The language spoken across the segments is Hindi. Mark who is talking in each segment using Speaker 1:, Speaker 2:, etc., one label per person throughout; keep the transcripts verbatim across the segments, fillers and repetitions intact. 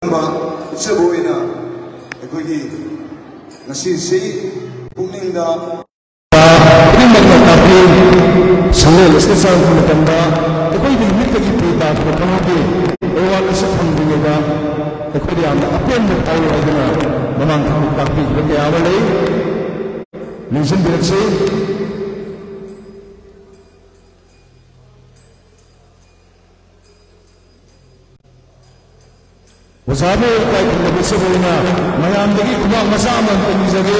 Speaker 1: Saboina, Equity, Nasisi, Puninda, Sanel, Stefan Mutanda, the way they meet the people for Kanabi, all is upon the Yoga, the Korean, upon the power of the Mamang Kapi, the Avale, Listen to say. Wasabi kay Kubisabuna, mayam dagi kumang masama ang pagizagi.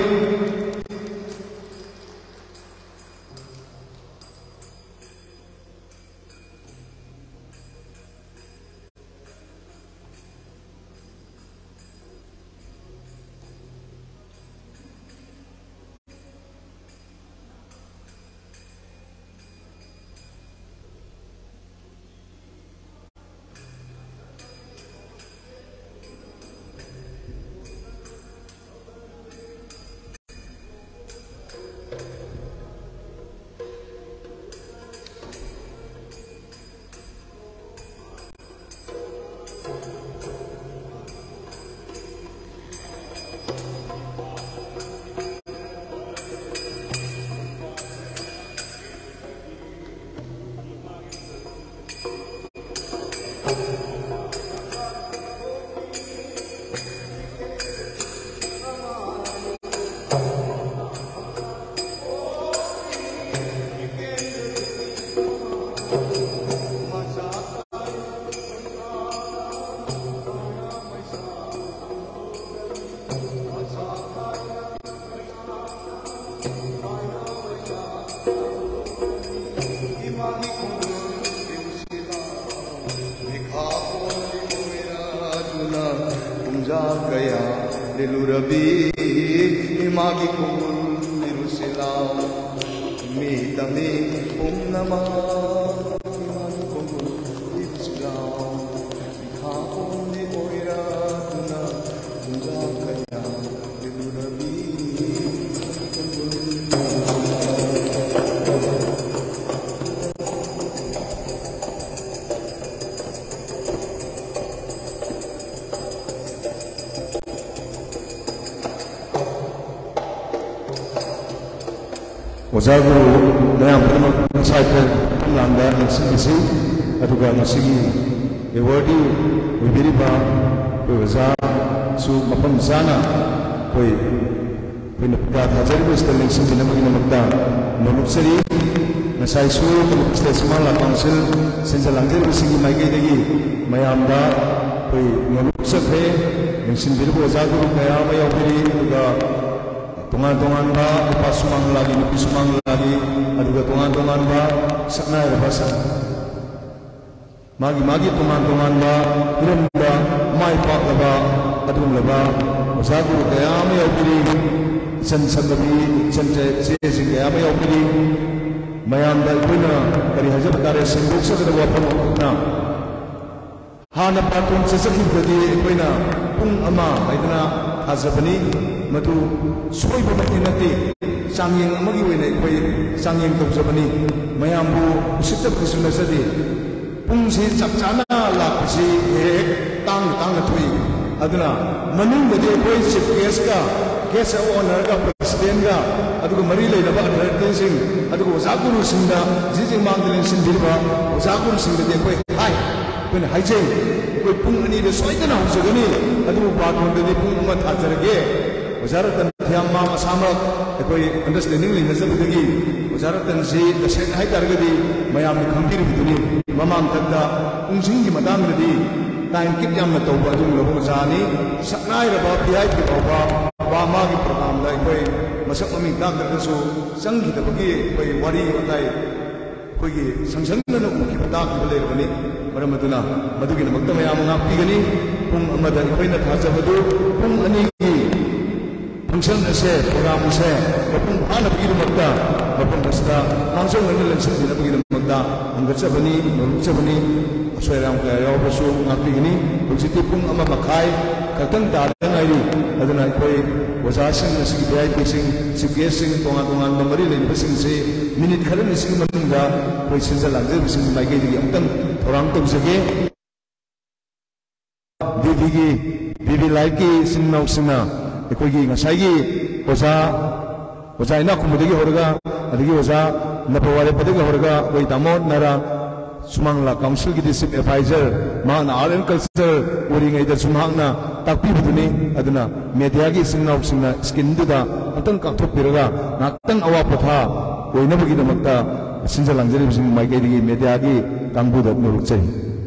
Speaker 1: Wajagu mayam pernah cycle pelanggar sisi aduga masigi ewadi wibiriba wajar su mapam sana koi koi nak hajar bus terling sini nama ini makta manusia nasai su stage mala council senjalanjir besigi magi lagi mayam dah koi manusia he mesin biriba wajagu mayam mayam biri aduga tungan-tungan ba upah sumang lagi nupi sumang lagi aduga tungan-tungan ba sakna ya basa magi-magi tungan-tungan ba hiram ba mai pak laba adum laba usagu kaya me opiri san sandabi san se se kaya me opiri mayam dal puna dari hajab kare singuk sa dawa pamna hana patun sesaki badi koina pung ama maidana hazabani matu soi bamati nati sangyeng amagi wena koi sangyeng tawjabani mayambu usitab kisuna sadi pungsi chapchana lakisi he tang tang thui aduna manung bade koi chief guest ka guest owner ka president ka adugo mari le laba adherten sing adugo zakuru singda jijing mangdelen sindirba zakuru singda de koi hai koi haije koi pung ani de soidana hujagani adugo bathon de pung ma thajarge Wazaratan tiang mama sama ekoi understanding li nasa budagi wazaratan si dashen hai targadi mayam ni khampir biduni mamam tadda ungsing gi madam di time kip yam na tawba dung lahu jani saknai ra ba piyai ki tawba ba ma gi program da ekoi masak mami dak da su sang gi da bagi ekoi wari watai koi gi sangsang na nu ki dak gi le bani maram maduna madugi na magta mayam ngap pi gani pung amada ekoi na thaja badu pung ani function se program se mapung ana bagi magda mapung basta langsung ngene lensin dina bagi magda anggacha bani nolcha bani soiram ka yaw basu ngapi gini bujiti pung ama makai katang da ngai aduna koi wajasin sing B I P sing sing tonga tonga nomori le sing se minute kharan sing manungda koi sinja langje sing mai ge di amtang orang tok jage Vivi Vivi Laiki Sinna Sina Equigi Nasagi Osa Osa ina kumudigi horga adigi osa napawale padigi horga wai tamon nara Sumangla Council ki district advisor man art and culture uri ngai da sumangna takpi buduni aduna media gi singna singna skin duda atang kakthop piraga nakang awa patha oina bagi damakta sinja langjari sing mai gi media gi tangbu da nuruk chai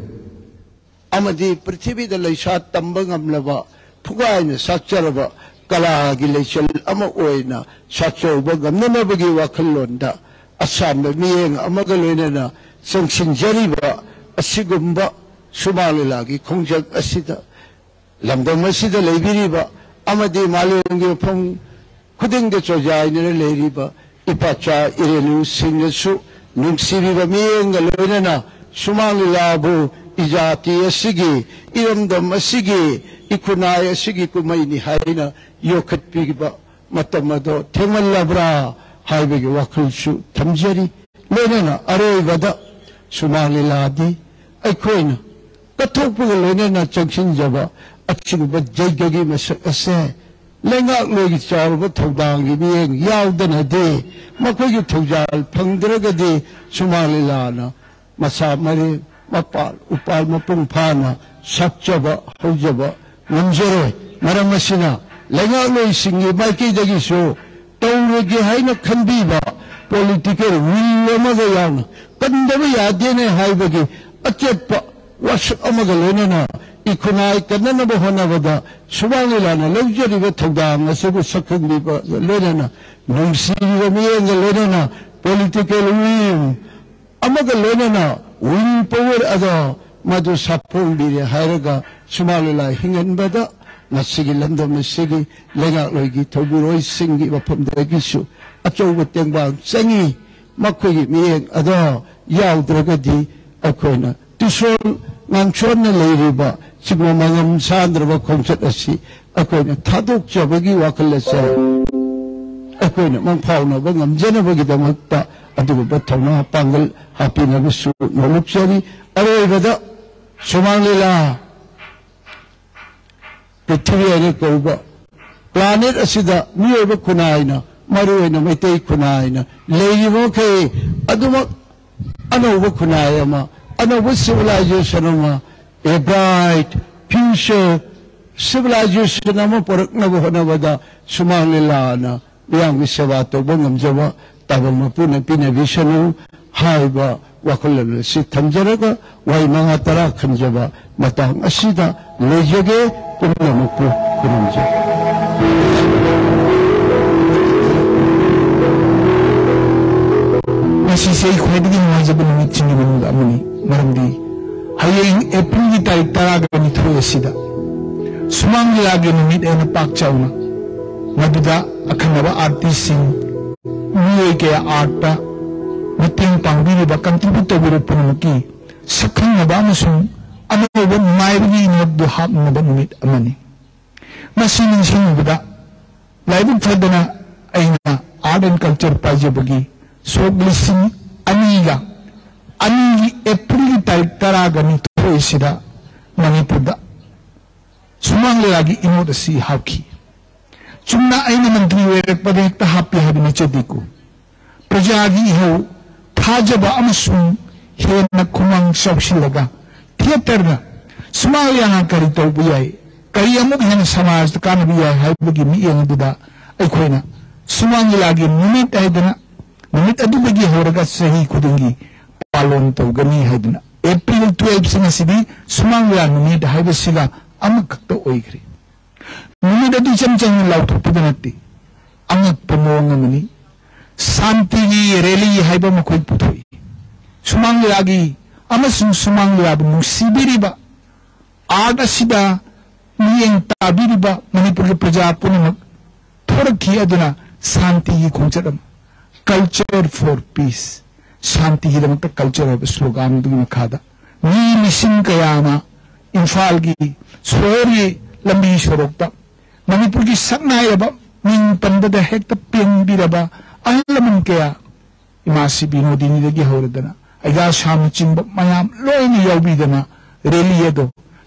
Speaker 2: amadi prithvi da leisa tamba ngamlaba phugaina sakcharaba kala gi leisal ama oina sakchoba gamna bagi wakhallonda asan miyeng amaga loinana Sangsin jariba asigumba sumalilagi kongjak asida lamdam asida leibiriba amadi malungi phong kudingge chojainere leiriba ipacha irelu singsu nungsibiba miyenga loinana sumalilabu ijati asigi iramdam asigi ikunai asigi kumaini haina yokatpigiba matamado themallabra haibegi wakalsu tamjari loinana aroibada Sumaliladi, Aikoina, Katopul Lenana Junction Java, Achuba Jagagi Massa, Lenga Logi Charba Todangi, Yaudan a day, Makoyu Tojal, Pandragadi, Sumalilana, Masa Mari, Mapal, Upal Mapumpana, Sakjaba, Hojaba, Munjere, Maramasina, Lenga Logi Singi, Maki Dagiso, Tawagi Haina Kandiba, Political will Magayan. Kandaba yadene haibagi achepa wash amagalena ikunai kanana bahona bada subangilana luxury ga thogdang asebu sakhangi ba lenana nungsi ga miyenga lenana political will amagalena will power ada madu sapong bire hairaga sumalila hingan bada nasigi landam sigi lenga loigi thoguroi singi bapamda gisu achoba tengbang sangi Makogi miyeng ada yaudrakadi akoina tisol ngangchon na leiriba sigma mangam sandraba konsat asi akoina thadok jabagi wakalasa akoina mangpauna ba ngamjana bagi damakta adugo bathona pangal hapina bisu noluksari aroibada sumanglila prithvi ane koba planet asida miyoba kunaina Maruina Mate Kunaina, Lady Moke, Aduma, Anoba Kunayama, Anoba civilization, a bright, future civilization, Namapornavada, Sumalilana, Young Savato, Bongam Java, Tabamapuna Pina Vishanu, Haiba, Wakula, Sitamjaraga, Waimangatara Kanjava, Matang Asida, Lejage, Punamapu, Kurunja. Masisay kweding mazabon ng sinimang amuni maramdi haying April di tayo taraga ni Troyesida sumang lagi ni mit ay napakchaw na maduda akan na ba artisin niye kaya arta mating pangbili ba kantributo biro punamaki sakang na ba masung ano ba mayroon na buhap na ba numit amani masinin siya maduda laibig fada na ay na art and culture paja bagi So listen, aniga, anigi April tarik taraga ni Troyesida Manipurda. Sumang lagi ino da si hauki. Sumna ay naman triwerek pa rin happy habi ni Chadiku. Prajagi iho, tajaba amasung hiyan na kumang sawsilaga. Theater na, sumang yang karito buyay. Kaya mo yan samaz na kanabiyay hay bagi miyang duda ay kuya na. Sumang lagi numit ay dana. Numit adu bagi horaga sahi kudengi palon to gani haidna April twelve sina sibi sumangla numit haiba sila amak to oigri numit adu chamchang law to pudanati amak pamonga mani santi gi reli haiba makoi putoi sumangla gi amasung sumangla bu sibiriba ada sida niyeng tabiriba manipur praja punamak thoraki aduna santi gi khongchadam Culture for peace. Shanti hiram ta culture of slogan du makhada. Ni mission kayama infal gi swori lambi sorokta. Manipur gi saknai ba ning pandada hekta ping biraba alaman kaya imasi binodini lagi horadana. Aiga sham chimba mayam loini yawbidana rally edo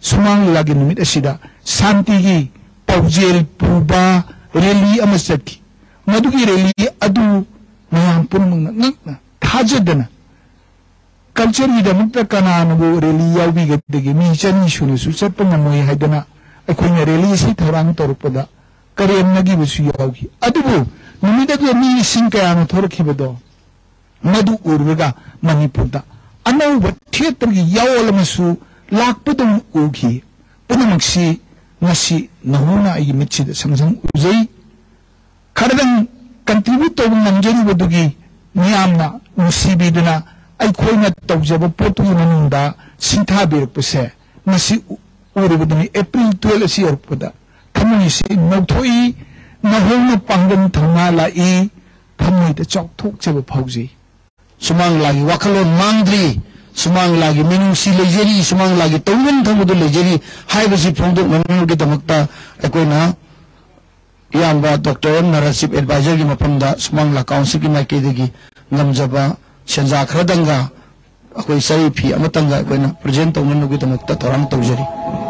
Speaker 2: sumang lagi numit asida santigi paujel puba rally ama chatki madugi rally adu mayam pun mangna thajadana culture gi damukta kana nabu rally yawi gadege mi chani shunu su chapna moy haidana akoina rally si thorang torpada kariam nagi busu yawi adubu numida gi mi singka na thorkhibedo madu urga manipurda anauba theater gi yawolamasu lakpadum ugi punamaksi ngasi nahuna igi mitchida samsang uzai karadang contribute to ngamjeri bodugi miyamna musibiduna aikoina tawjaba potu manunda sintha birpse ngasi urubuduni April twelve asi arpada thamuni se nauthoi nahona pangam thangna lai thamoi da chok thok chaba phauji
Speaker 3: sumang lagi wakalon mangdri sumang lagi minungsi lejeri sumang lagi tawin thamudu lejeri haibasi phongdok manung gi damakta akoina yamba doctor narasip advisor gi mapamda sumang la council gi maike degi ngamjaba senja khradanga akoi sai phi amatanga akoina present tawmanu gi damakta torang tawjeri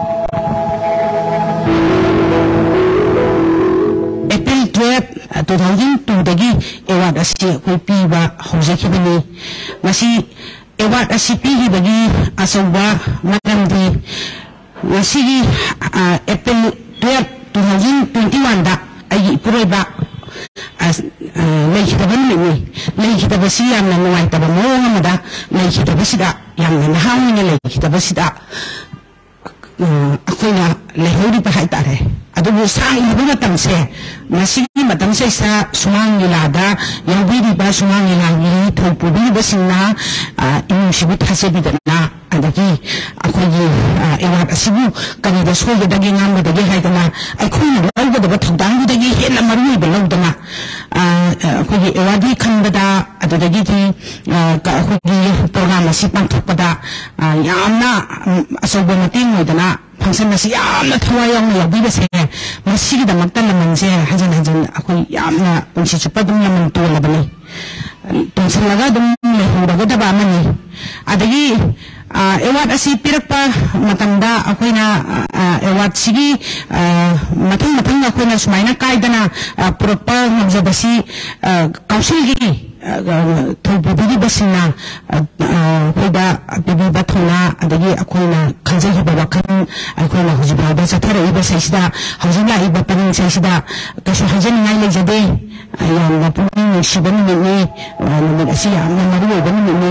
Speaker 4: April twelve two thousand two dagi award asi akoi piba hojekibani masi award asi pihibagi asawa magamdi wasigi April twelve two thousand twenty-one da ai puroiba as leikitaban ni leikitabasi yamna nuwaitaba moonga mada leikitabasida yamna nahawina leikitabasida akoina lehori pa haitare adubu sa ibu matamse masigi matamse sa sumang ilada yang bidi ba sumang ilangi thopubi basina inu shibut hasebidana adagi akogi ewat asibu kanida soya dagi ngam dagi haitana akoina lawga da thodang dagi hena marui belawdana akogi ewadi khanbada adagi ti ka akogi program asi pangthokpada yamna asobo mating moidana function na siya na thawayang na yabi base masigi da magtan naman siya hajan hajan ako yamna pungsi chupa dum naman tuwa bani tungsan laga dum lehura ko daba mani adagi ewat asi pirak pa matanda ako na ewat sige matang matang ako na sumayna kaida na purapa magjabasi kausil gi thobubi basina koida bibi bathona adagi akoina khanjahi babakan akoina hujiba ba sathara iba saisida hujina iba panin saisida kasu hajani ngai lejade ayam napuni shibani ni ni asiya na maru bani ni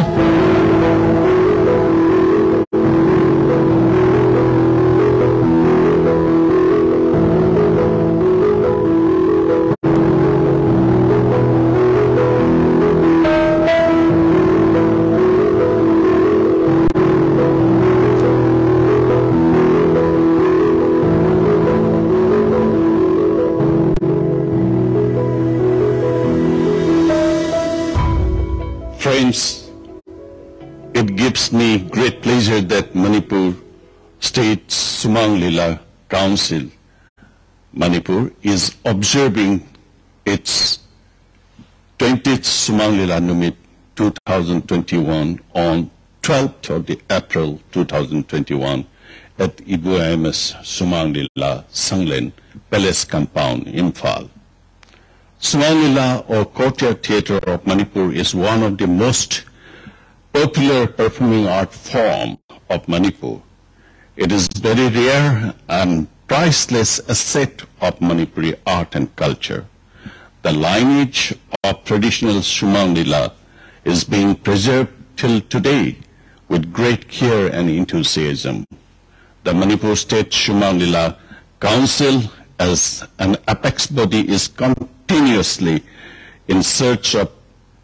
Speaker 5: It gives me great pleasure that Manipur State Sumang Lila Council, Manipur, is observing its twentieth Sumang Lila Numit two thousand twenty-one on twelfth of April two thousand twenty-one at Ibu M S Sumang Lila Sanglen Palace Compound, Imphal. Sumang Lila, or Courtyard Theatre of Manipur, is one of the most popular performing art form of Manipur. It is very rare and priceless asset of Manipuri art and culture. The lineage of traditional Sumang Lila is being preserved till today with great care and enthusiasm. The Manipur State Sumang Lila Council, as an apex body, is continuously in search of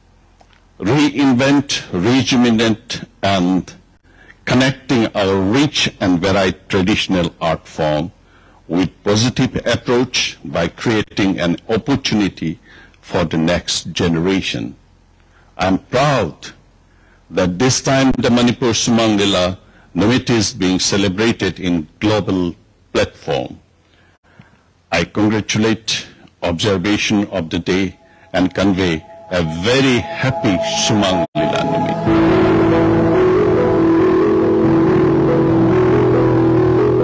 Speaker 5: reinvent, rejuvenate, and connecting our rich and varied traditional art form with positive approach by creating an opportunity for the next generation. I'm proud that this time the Manipur Sumang Lila Numit is being celebrated in global platform. I congratulate observation of the day and convey a very happy Sumang Lila Numit.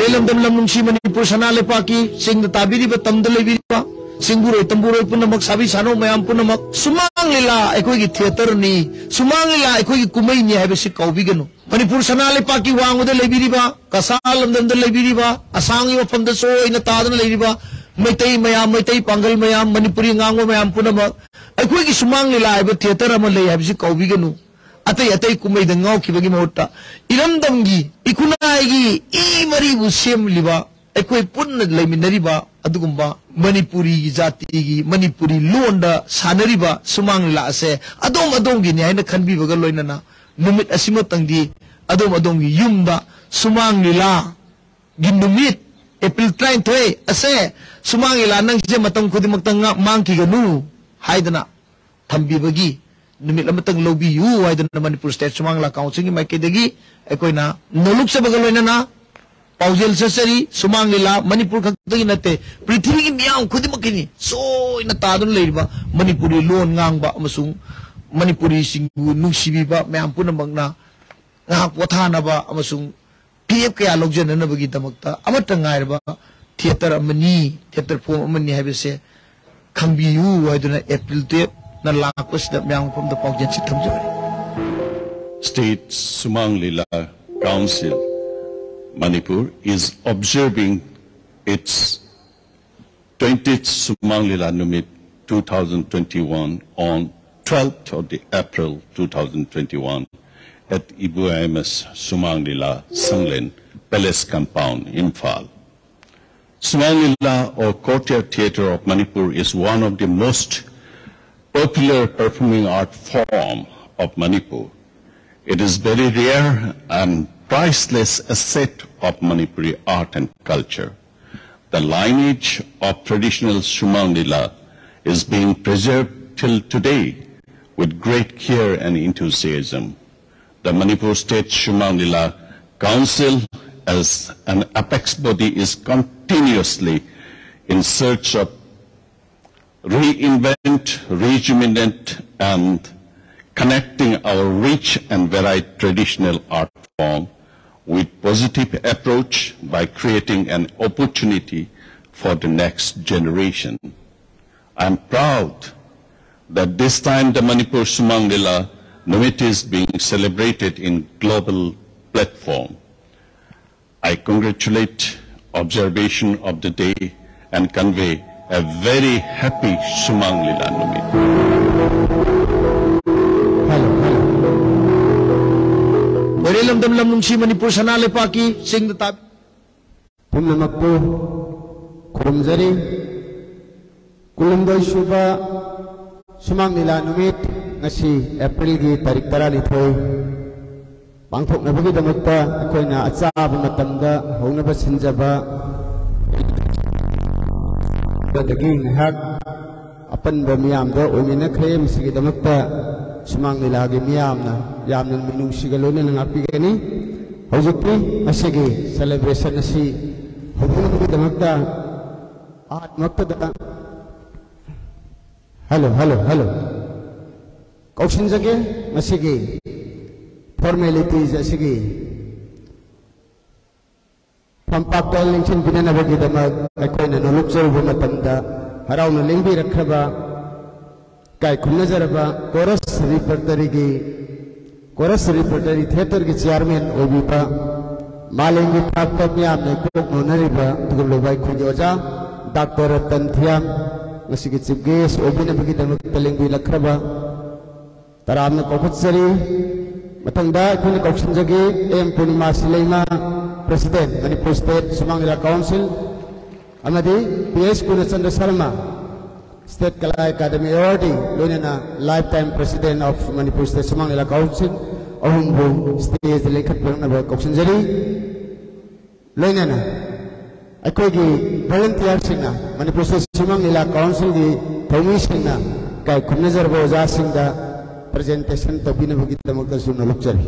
Speaker 3: Marilam dam lam nungsi Manipur sana lepaki sing tabi ba tamda lebi ba singburoi tamburoi punamak sabi sano mayam punamak sumang lila ekoi gi theater ni sumang lila ekoi gi kumai ni haibe si kaubi ganu Manipur sana lepaki wanguda lebi ba kasal lam dam lebi ba asangi wa famda so ina tadan lebi ba maitai mayam maitai pangal mayam Manipuri ngango mayam punamak ekoi gi sumang lila haibe theater ama lei haibe si kaubi ganu atai atai kumai da ngau ki bagi mota iram dam gi ikunai gi i mari bu sem liba ekoi punna leiminari ba adugumba Manipuri gi jati gi Manipuri londa sanari ba sumang lila ase adom adom gi nyai na khanbi baga loina na numit asima tangdi adom adom gi yumda sumang lila gi numit April twenty-three ase sumang lila nang je matang khudimak tanga mangki ganu haidana thambi bagi numit lamatang lobby yu haidana Manipur State sumang lila council gi maike degi ekoi na noluk sa baga loina na Paujel sasari sumang lila Manipur khakta nate prithvi gi miyam khudimakini so ina tadun leiba Manipuri lon ngangba amasung Manipuri singbu nungsibi ba miyam punamagna ngak wathana ba amasung P F kaya logjana na bagi damakta amata ngairba theater amani theater form amani habese khangbiyu haiduna April twelve na lakwas da miyam from the Paujel si thamjari
Speaker 5: State Sumang Lila Council Manipur is observing its twentieth Sumang Lila Numit two thousand twenty-one on twelfth of the April two thousand twenty-one at Ibu I M S Sumang Lila Sanglen Palace Compound, Imphal. Sumang Lila or Courtyard Theatre of Manipur is one of the most popular performing art form of Manipur. It is very rare and priceless asset of Manipuri art and culture. The lineage of traditional Sumang Lila is being preserved till today with great care and enthusiasm. The Manipur State Sumang Lila Council as an apex body is continuously in search of reinvent, rejuvenate and connecting our rich and varied traditional art form with positive approach by creating an opportunity for the next generation. I am proud that this time the Manipur Sumang Lila Numit is being celebrated in global platform. I congratulate observation of the day and convey a very happy Sumang Lila Numit.
Speaker 3: Hello, hello. Marilam dam lam nungsi Manipur sana lepaki sing tatap
Speaker 6: Pumnamak po kurumzari kulumday suba Sumang Lila Numit ngasi April gi tarik tara lithoy pangthok na bagi damakta akoy na atsaba matamda hongna ba sinjaba dagi ngahak apan ba miyam do oymina khrem sigi damakta Sumang Lila gi miyam na yam nang minung sigalo na ngapi gani hojukti asigi celebration asi hongna bagi damakta at makta hello hello hello Kausin jage asigi formalities asigi pampaktal lingchin binana bagi damag akoy na nuluk sa ubo matanda haraw na lingbi rakraba kay kumnajaraba chorus repertory gi chorus repertory theater gi chairman obiba malengi pakpat niam na kok nonariba tuglo bai khunjoja Doctor Ratan Thiam ngasigi chief guest obina bagi damag talingbi lakraba Taram na kokutsari matangda ikuni kauksinjagi M Purnima Silaima President Manipur State Sumang Lila Council amadi P S Kunachandra Sharma State Kala Academy Awardee Lunana Lifetime President of Manipur State Sumang Lila Council Ohumbu State Linkhat Purnaba Kauksinjari Lunana Akogi volunteer singna Manipur State Sumang Lila Council di Thomi singna kay kumnajar boza singda presentation to bina bagi tamag da sunna lukchari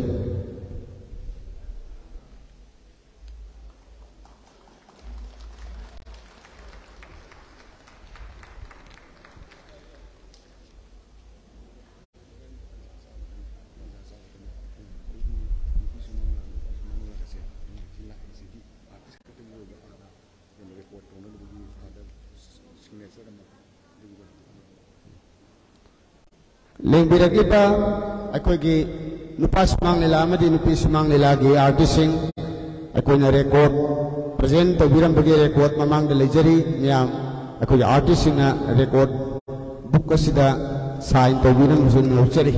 Speaker 6: Lengbiragiba akoigi nupa sumang nila amadi nupi sumang nila gi artisting akoi na record present to biram bagi record mamang de lejari miyam akoi artisting na record book kasida sign to biram musun lojari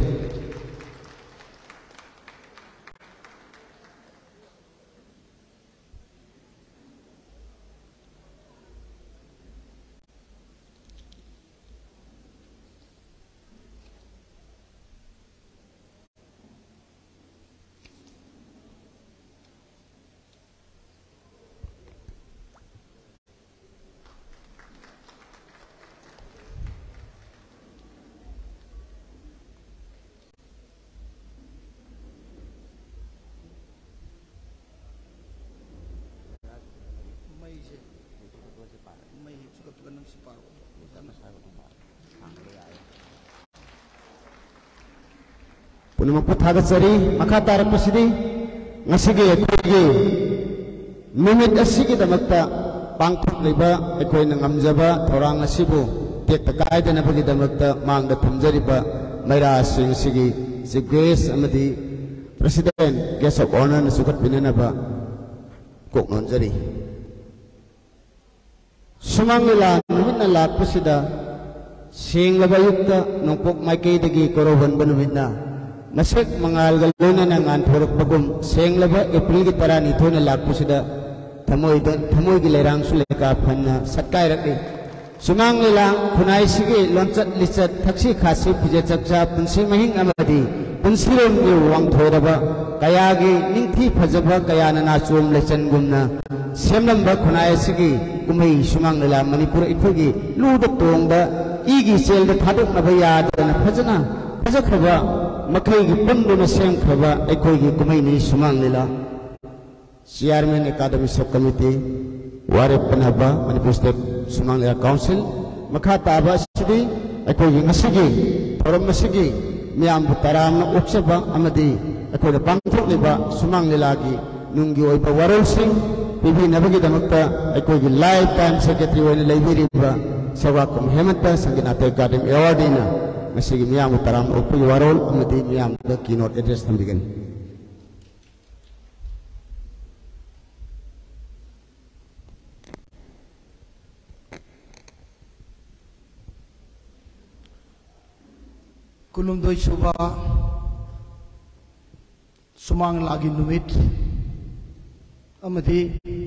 Speaker 6: Puno magpathagasari makatarak pa sidi ngasige akoigi numit asigi damakta pangthok liba akoi na ngamjaba thorang asibu tek takai dana bagi damakta mangda thamjariba maira sing sigi chief guest amadi president guest of honor na sukat pinanaba kok nonjari sumangila numit na lakpa sida sing labayukta nungpok maikay dagi koroban banumit na Nasik mangal galuna ng anturok bagum seng laba April gitara nito na lakpo sida tamoy tamoy gilerang suleka panna satkai rakli sumang nilang kunai sige loncat lisat taksi khasi pije chakcha punsi mahing amadi punsiron ni wang thoraba kaya gi ningthi phajaba kaya na na chum lechan gumna semlam ba kunai sige kumai sumang nila manipur iphugi ludok tongda igi sel da thaduk na baya na phajana phajakhaba makai gi pandu na sem khaba ekoi gi kumai ni sumang nila chairman academy sub committee ware panaba manipur state sumang nila council makha taba sidi ekoi gi ngasigi thoram masigi miyam taram na utsaba amadi ekoi da pangthok liba sumang nila gi nunggi oiba warol sing bibi nabagi damakta ekoi gi lifetime secretary wani laibiriba sawakum hemanta sanginate academy award ina masih miyam taram upu warol amadi miyam the keynote address tambigan
Speaker 2: kulum doi suba sumang lagi numit amadi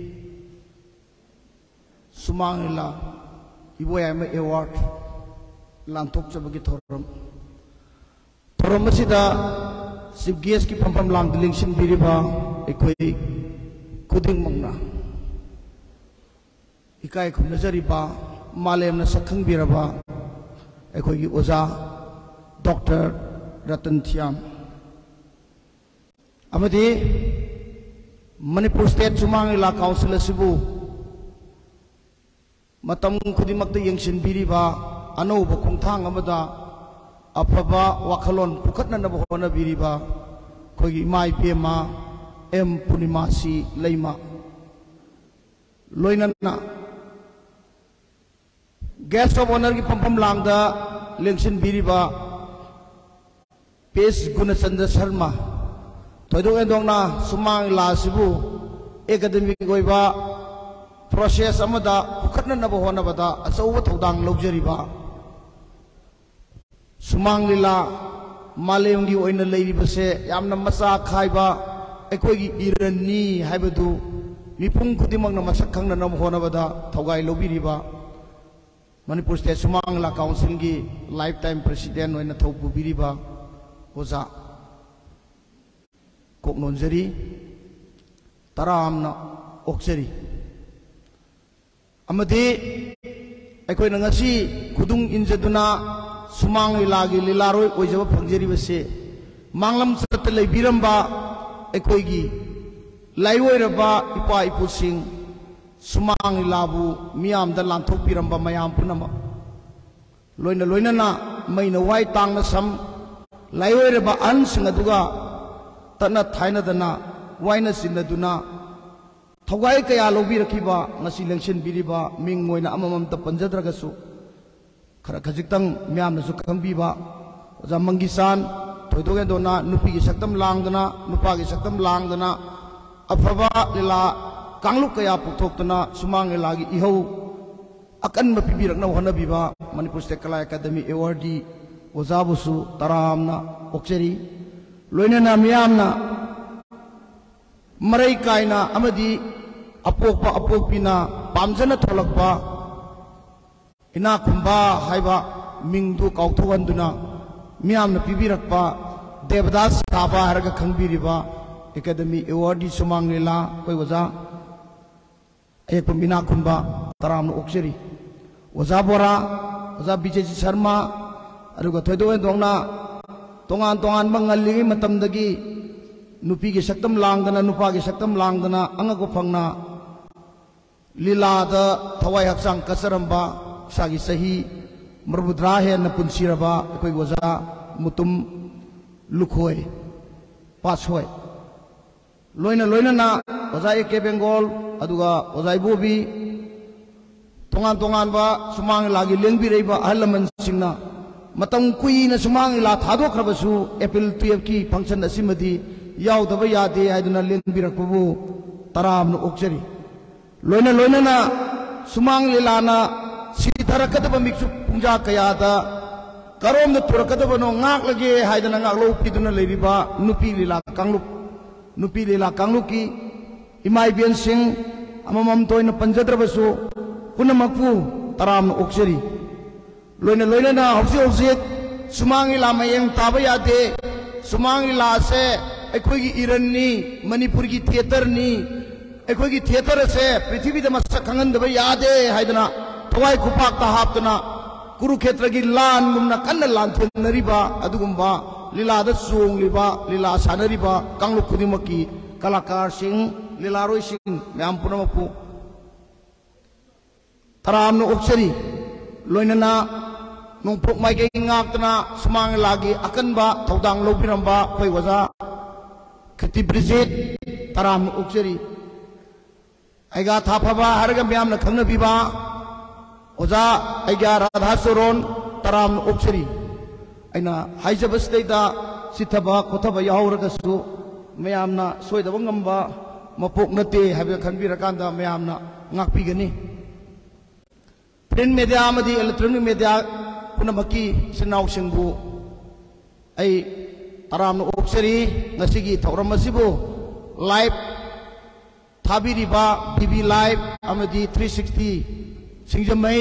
Speaker 2: sumang la iboyama award lantok sabagi thoram thoram masida chief guest ki pampam lang dilingsin biriba ekoi kuding mangna ikai khum nazariba malem na sakhang biraba ekoi gi oza Doctor Ratan Thiam amadi Manipur State Sumang Ila Council asibu matam khudimakta yengsin biriba anauba khongthang amada afaba wakhalon pukhatna na hona biriba khogi mai pema m punimasi leima loinana guest of honor ki pampam langda lengsin biriba pes gunachandra sharma thoidong endongna sumang la sibu academic goiba process amada pukhatna na hona bada achauba thodang lojariba sumang lila malemgi oina leiribase yamna macha khaiba ekoigi irani haibadu mipung khudimangna masak khangna nam honabada thogai lobiriba Manipur State Sumang La Council gi lifetime president oina thopu biriba oza kok nonjari taramna okjari amadi ekoi na ngasi khudung injaduna sumang lagi lilaroi oijaba phangjari base manglam chat lei biramba ekoi gi laiwoiraba ipa ipusing sumang labu miam da lanthok piramba mayam punama loina loina na maina wai tang na sam laiwoiraba an sing aduga tana thaina dana waina sinaduna thogai kaya lobi rakhiba ngasi lengsin biriba ming moina amamam ta panjadraga su
Speaker 7: खरा खजिक्तंग म्यामनसु खंगबीबा ओजा मंगिसान थोइदोगेदोना नुपीगी सक्तम लांगदना नुपागी सक्तम लांगदना अफबा लीला कांगलुक कया पुथोक्तना सुमांग लीलागी इहौ अकन्ब पिबिरकना होनबीबा Manipur state Kala academy awardee ओजाबुसु तरामना ओक्चरी लोइनना म्यामना मरई कायना अमदी अपोकपा अपोकपिना पामजना थोलकपा इना खुंबा हाइबा मिंगदु काउथोगंदुना म्यामना पिबिरकपा देवदास साबा हरगा खंगबिरिबा एकेडमी अवार्डी सुमांग लीला कोई वजा एक मिना खुंबा तराम ओक्चरी वजा बोरा वजा विजय शर्मा अरुगा थोइदो दोंगना तोंगान तोंगान मंगलिगी मतमदगी नुपीगी सक्तम लांगदना नुपागी सक्तम लांगदना अंगको फंगना लीलादा थवाई हक्सांग कसरंबा सागी सही मरबुद्रा हेन पुंसीरबा कोई वजा मुतुम लुखोय पासोय लोइना लोइना ना वजा एके बेंगोल अदुगा वजा इबोबी तोंगान तोंगान बा सुमांग लागी लेंबिरेबा अहलमन सिंगना मतम कुईना सुमांग ला थादोखरबसु एप्रिल ट्वेल्व की फंक्शन असिमदी याउदबा यादे हाइदुना लेंबिरकबु तराम ओक्चरी लोइना लोइना ना सुमांग लीलाना सिधरकदबा मिक्सु पुंजा कयादा करोम न तुरकदबनो ngaklage haidana ngaklo piduna leiriba nupi lila kangluk nupi lila kangluki imai bian sing amamam toina panjadrabasu punamakpu taram okseri loina loina na hausi hausi sumangi la mayeng taba yade sumangi la se ekoi gi iranni manipur gi theater ni ekoi gi theater se prithvi da masak khangandaba yade haidana thawai khupak ta haptuna Kurukshetra की लान गुमना कन्न लान थेनरिबा अदुगुम्बा लीला द सोंगलिबा लीला सानरिबा कांगलु खुदिमकी कलाकार सिंह लीलारोय सिंह म्याम पुनमपु तरामनो ओक्सरी लोइनना नोंपोक माइगे ngaktna सुमांग लागी अकनबा थौदांग लोबिरंबा खै वजा खति ब्रिजेट तरामनो ओक्सरी आइगा थाफाबा हरगा म्यामना खंगनबिबा ओजा आइगा राधा सोरोन तराम ओक्सरी अना हाइजबस्तेदा सिथबा खोथबा यावरगसु मयामना सोयदबा ngamba मपोक नते हाबे खनबिरकांदा मयामना ngakpigani प्रिंट मीडिया अमदी इलेक्ट्रॉनिक मीडिया पुनमकी सिनाव सिंगु आई तराम ओक्सरी ngasiगी थौरम मसिबु लाइव थाबिरिबा बीबी लाइव अमदी थ्री सिक्सटी सिंजमई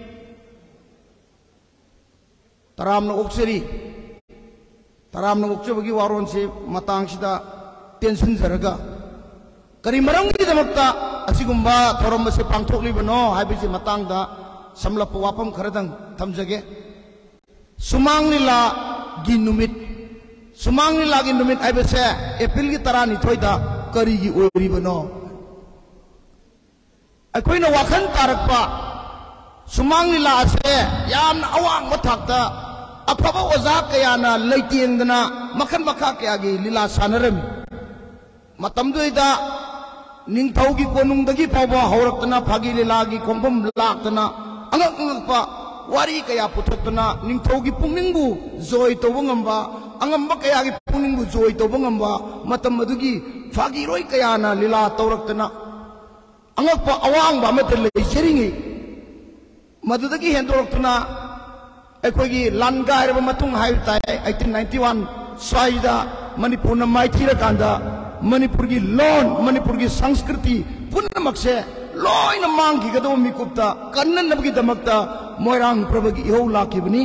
Speaker 7: तराम ओक्सरी तराम ओक्सबगी वारोन से मतंगसिदा टेंशन जरगा करी मरंगी दमक्ता असिगुम्बा थौरम से पांथोकलिबनो हाइबिसि मतंगदा समलप वापम खरदंग थमजगे सुमांग लीला गी नुमित सुमांग लीला गी नुमित आइबसे एप्रिल की तरानी थोइदा करी गी ओरिबनो अखोइना वाखन तारकपा सुमांग लीला से यामना अवांग मथाक्ता अफबा ओजा कयाना लैतेंगदना मखन मखा कयागी लीला सानरमी मतमदुइदा निंगथौगी कोनुंगदगी फावबा हौरक्तना फागी लीलागी खोंबम लाक्तना अंगक अंगकपा वारी कया पुथोक्तना निंगथौगी पुंगनिंगबु जोय तौबा ngamba angamba कयागी पुंगनिंगबु जोय तौबा ngamba मतम मदुगी फागी रोय कयाना लीला तौरक्तना अंगकपा अवांगबा मत लेजरिंगी मदुदगी हेंदोरक्तना अखोगी लानगा हरब मतुंग हाय ताय एटीन नाइंटी वन स्वाइदा मणिपुर न माइथिरकांदा मणिपुर की लोन मणिपुर की संस्कृति पुनमक्से लोइन मांगीगदो मिकुप्ता कन्ननबगी दमक्ता मोइरांग प्रभगी इहौ लाखिबनी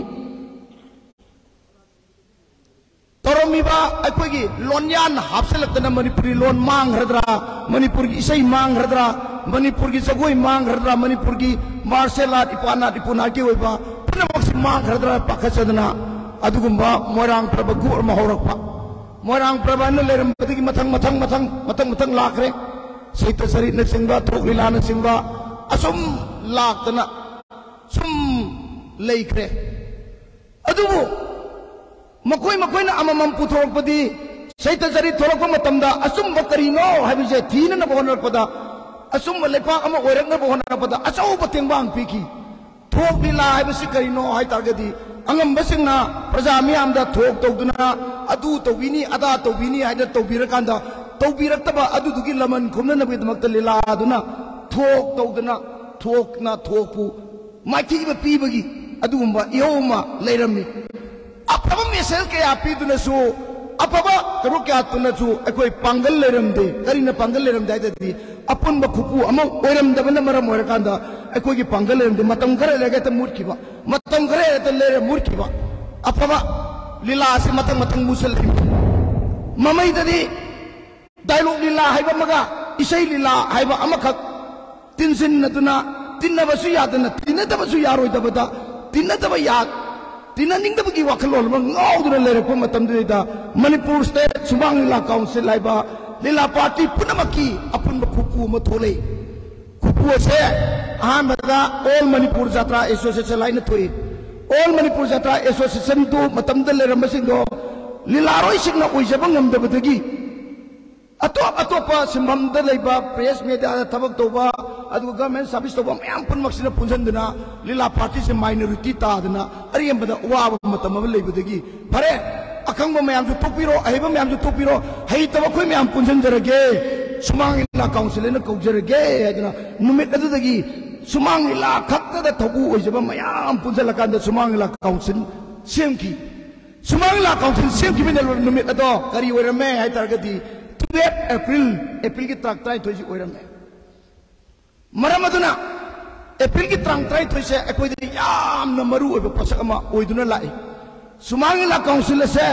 Speaker 7: तोरमिबा अखोगी लोनयान हापसलक्तना मणिपुरी लोन मांगरद्रा मणिपुर की इसई मांगरद्रा मणिपुर की जगोई मांगरद्रा मणिपुर की मार्शल आर्ट इपाना इपुना की ओइबा पुनमक्से मांगरद्रा पाखसदना अदुगुम्बा मोइरांग प्रभगु और महौरकपा मोइरांग प्रभन लेरमबदगी मथंग मथंग मथंग मथंग मथंग लाखरे सैत सरित न सिंबा थोकलीला न सिंबा असुम लाक्तना सुम लेखरे अदुबु मकोई मकोइना अममम पुथोरकपदी सैत सरित थोरकप मतमदा असुम करिनो हाबिजे थीन न बोनरपदा असुम लेपा अम ओइरंग न बोनरपदा अचौ बतेंबांग पीकी थोक लीला है करीनो है तारगदी अंगम प्रजा मियाम थोक तौदना अदु तौबिनी अदा तौबिनी है तौबीरकांदा तौबीरक्तबा अदुदुगी लमन खुमननबगिदमक्त लीला अदुना थोक तौदना थोकना थोकपु माइथीब पीबगी अदुगुंबा इहोमा लेरमी अफब मेसेज कया पीदुनसु अफब करो क्या तुनसु अखोय पांगल लेरमदे करीना पांगल लेरमदे हाइददी अपुन खुपु अम ओइरमदबन मरम ओइरकांदा अखोयगी पांगल लेरमदे मतम खरे लेगे त मुरखिबा मतम खरे त लेरे मुरखिबा अफब लीला से मतम मतम मुसल ममैददी डायलॉग लीला हाइबा मगा इसै लीला हाइबा अमखक तिनसिन नदुना तिन्नबसु यादना तिन्नदबसु यारोइदबदा तिन्नदब याद तिन्ननिंगदबगी वखलोल ngawduna lerekpa matamdida Manipur State Sumang Lila Council laiba Lila Party punamaki apunba khupu ma thole khupu se ahamada All Manipur Jatra Association laina thoi All Manipur Jatra Association tu matamda lerambasingdo Lila roi singna oijaba ngamdabadagi atop atopa simbamda laiba press media thabak toba adu government service toba mayam punmaksina punjanduna Lila Party se minority tadana ariyambada waba matam leibadagi phare akangba mayam ju topiro ahiba mayam ju topiro hei taba khoi mayam punjanjarage Sumang Lila Council na kaujarage aduna numit adudagi Sumang Lila khakta da thobu oijaba mayam punjalakanda Sumang Lila Council semki Sumang Lila Council semki binel numit ado kari oirame hai targadi twelve April April ki trak trai thoji oirame maram aduna April ki trang trai thoi se akoi de yam na maru oiba pasak ama oiduna lai Sumang Lila Council se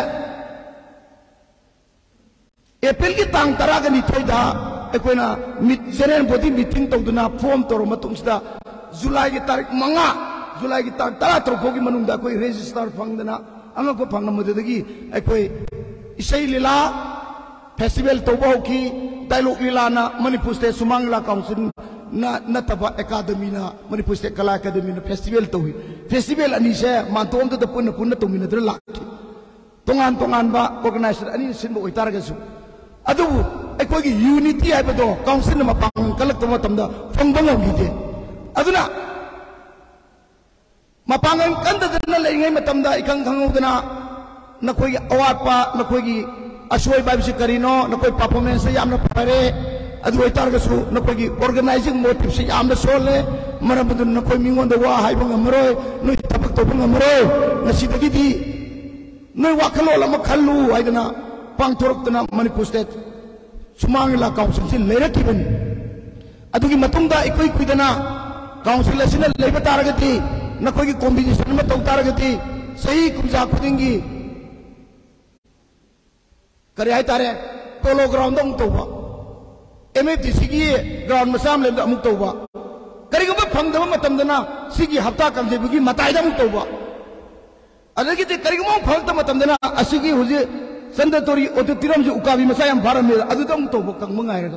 Speaker 7: April ki tang taraga ni thoi da akoi na general body meeting tawduna form toro matung sida July ki tarik manga July ki tarik tara tro gi manungda akoi register phangdana anga ko phangna modagi akoi isai lila festival tawba ki dialogue lila na Manipur State Sumang Lila Council na nataba academy na Manipur State Kala Academy na festival tawi festival ani se mantom da punna punna tumina dra lakki tongan tongan ba organizer ani sin bo itarga su adu ekoi gi unity ai bado council na mapang kalak tama tamda fangbang ngi de aduna mapangan kanda na lengai matamda ikang khangudana nakoi gi awat pa nakoi gi asoi bai bi karino nakoi performance yamna pare adu itarga su nakoi gi organizing motive se yamna sole marabudun nakoi mingon da wa hai bang amroi noi tabak to bang amroi nasi dagi di noi wakalo lama khallu aidana pang thorok na Manipur State Sumang Lila Council si lera kibani adugi matungda ikoi kuidana council asina leiba taragati nakoi gi combination ma tau taragati sahi kumja khudingi kare ai tare polo ground dong toba M F T C gi ground masam lem da amuk toba kari gum phangdama matamdana sigi hafta kamje bugi matai da amuk toba adagi te kari gum phangta matamdana asigi huji Sandatori otu tiram ju ukabi masayam bharam me adu dam to bokang mangai ra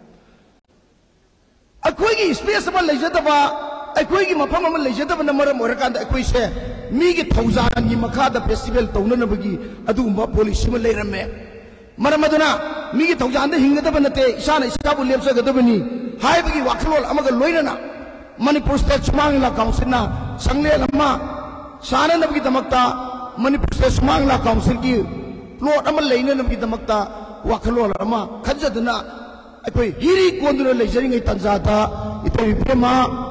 Speaker 7: akoi gi space ma leijata ba akoi gi mafam ma leijata ba namar morakan da akoi se mi gi thousand gi makha da festival tawna na bagi adu umba police ma leiramme maram aduna mi gi thousand da hingada ba nate isana isabu lepsa ga da bani hai bagi waklol amaga loirana Manipur State Sumang Lila Council na sangle lama sana na bagi damakta Manipur State Sumang Lila Council gi plot ama leina nam ki damakta wakhalo ama khajadna akoi hiri konduna leijari ngai tanjata itoi prema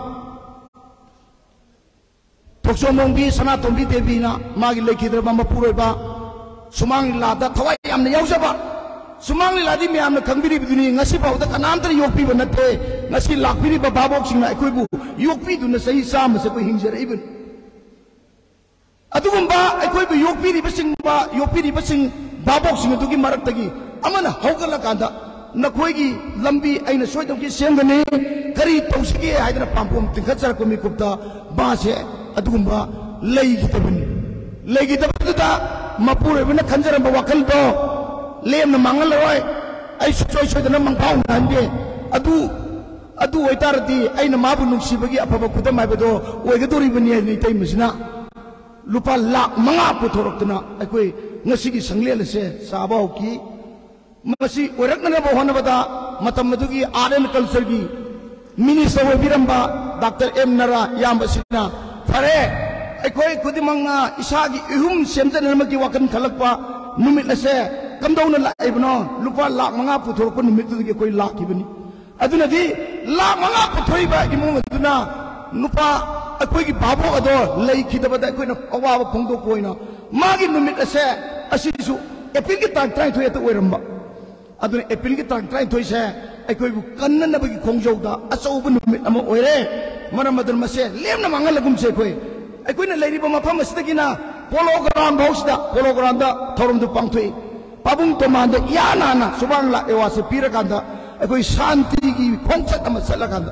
Speaker 7: toksomong bi sana tombi devi na magi lekidra mama puroiba Sumang Lila da thawai amna yaujaba Sumang Lila di me amna khangbiri biduni ngasi pau da kanam tar yokpi banate ngasi lakpiri ba babok singna akoi bu yokpi duna sahi sam se ko hingjara ibn adugumba ekoi bu yokpiri basing ba yokpiri basing babok sing adugi marak tagi amana hogala kanda nakoi gi lambi aina soidam ki semgane kari tausige haidana pampum tingkhachar ko mi kupta ba se adugumba lei gi tabani lei gi tabada mapure bena khanjaram ba wakal do lem na mangal roi ai soi soi dana mangpau nande adu adu oitarati aina mabu nungsibagi apaba kudam ai bado oigadori bani ai tai musina lupa lak manga puthorokna akoi ngasigi sanglel se sabau ki masi orakna ba hona bada matam madugi art and culture gi minister obiramba Doctor M Nara yambasina फरे अखोई खुदिमंगना इसागी इहुम सेमजनमकी वाकन खलकपा नुमित असे कमदौना लाइबनो लुपा लाख मंगा पुथोरप नुमित दुगी कोई लाखिबनी अदुनदी लाख मंगा पुथोइबा इमुंग अदुना नुपा अखोई बाबो अदो लेखिदबदा अखोइना अवाब फोंदो कोइना मागी नुमित असे असिसु एप्रिल की तारीख ट्राई थोय तो ओइरंबा अदुना एप्रिल की तारीख ट्राई थोय से अखोई कन्ननबगी खोंजौदा अचौब नुमित अमा ओइरे मरम अदुन मसे लेमना मंगलगुम से अखोई अखोइना लेरिबा मफम असदगिना पोलो ग्राउंड हाउसदा पोलो ग्राउंड दा थोरमदु पांगथोई पाबुंग तोमांदा यानाना सुबांगला एवासे पीरकांदा अखोई शांति की खोंचत अमा चलकांदा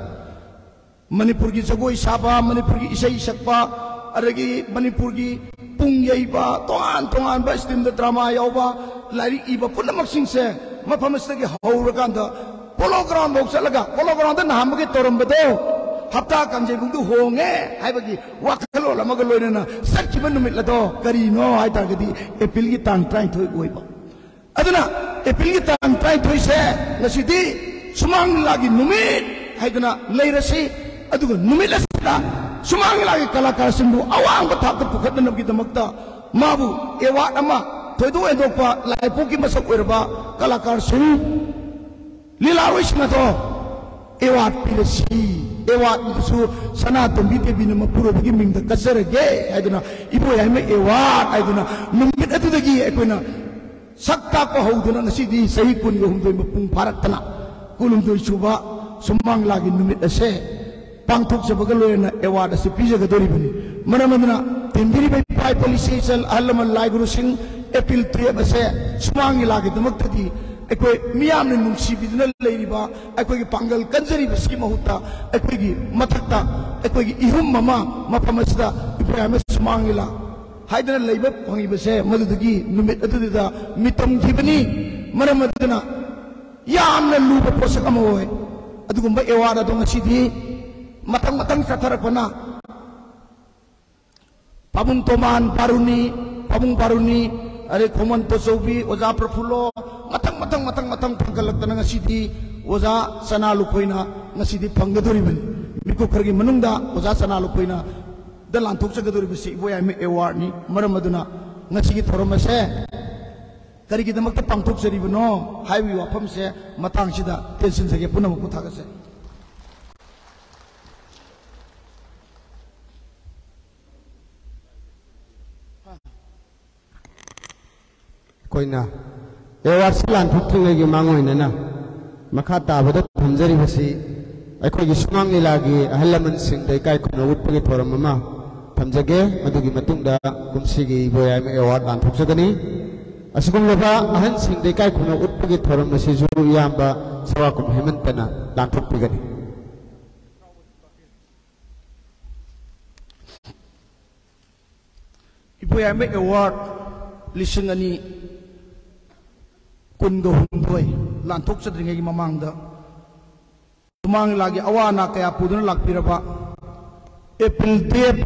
Speaker 7: मणिपुर की जगोई साबा मणिपुर की इसई सकपा अरगी मणिपुर की पुंग यईबा तोआन तोआन बा स्टीम द ड्रामा यावबा लारी इबा पुनमक सिंगसे मफम असदगी हौरकांदा पोलो ग्राउंड हाउस चलगा पोलो ग्राउंड दा नामगे तोरमबदो हप्ता कंजे बुंदु होंगे हाइबगी वाखलो लमग लोइना सच्चिबन नुमित लदो करीनो हाइतागदी एप्रिल की तांग ट्राई थोइ ओइबा अदुना एप्रिल की तांग ट्राई थोइ से नसिदी सुमांग लागी नुमित हाइदना लेरसी अदुगा नुमित लसदा सुमांग लागी कलाकार सिंबु अवांग थाक पुखतनबगी दमक्ता माबु एवार्ड अमा थोइदो एदोपा लाइपोकी मसक ओइरबा कलाकार सिंह लीला रोइसना तो एवार्ड पिरसी एवार्ड सु सना तंबी देवी न मपुरबगी मिंग कजरगे हाइदना इबो याइमे एवार्ड हाइदना नुमित अदुदगी अकोइना सक्ता को हौदना नसिदी सही कुन हुमदोइ मपुंग फारक्तना कुलुमदोइ सुबा सुमांग लागी नुमित असे पांगथोक जबग लोयना एवार्ड असे पिजगदोरिबनी मनमदना तेंबिरी बै पाइ पॉलिसी चल अहलमन लाइगुरु सिंह एप्रिल ट्रेब असे सुमांग लागी दमक्तदी अखोई मियाम ने नुंसीबिदना लेरिबा अखोई पांगल कंजरीबा सी महुता अखोई मथक्ता अखोई इहुम ममा मफमसदा इब्राहिम सुमांगिला हाइदना लेबा फंगिबसे मदुदगी नुमित अदुदा मितम थिबनी मरमदना यामना लुबा पोसक अमा होय अदुगुंबा एवार्ड अदो ngasiदी matang matang satarapana pabung toman paruni pabung paruni are khoman tosobi oja prafulo matang matang matang matang pangkalakta ngasidi oja sana lukoina ngasidi panggadori bani miku khargi manungda oja sana lukoina dalan thok chagadori bisi boya me award ni maramaduna ngasigi thoromase karigi damakta pangthok jari bano haiwi wafam se matang sida tension sage punam ku thagase
Speaker 6: कोइना एवार्ड सिलान थुथिंगेगी मांगोइना मखा ताबदा थमजरिबसी अखोगी सुमांग लीलागी अहलमन सिंह दैकाय खुना उटपगे थोरम अमा थमजगे मदुगी मतुंगदा कुमसिगी बोयाम एवार्ड लान थुकजगनी असुगुमलबा अहन सिंह दैकाय खुना उटपगे थोरम मसिजु यामबा सवाकुम हेमंतना लान थुकपिगनी
Speaker 7: इबोयाम एवार्ड लिसिंगनी कुंगो हुंदोय लांथोक चद्रिंगेगी ममांगदा सुमांग लागी अवाना कया पुदुन लाकपिरबा April date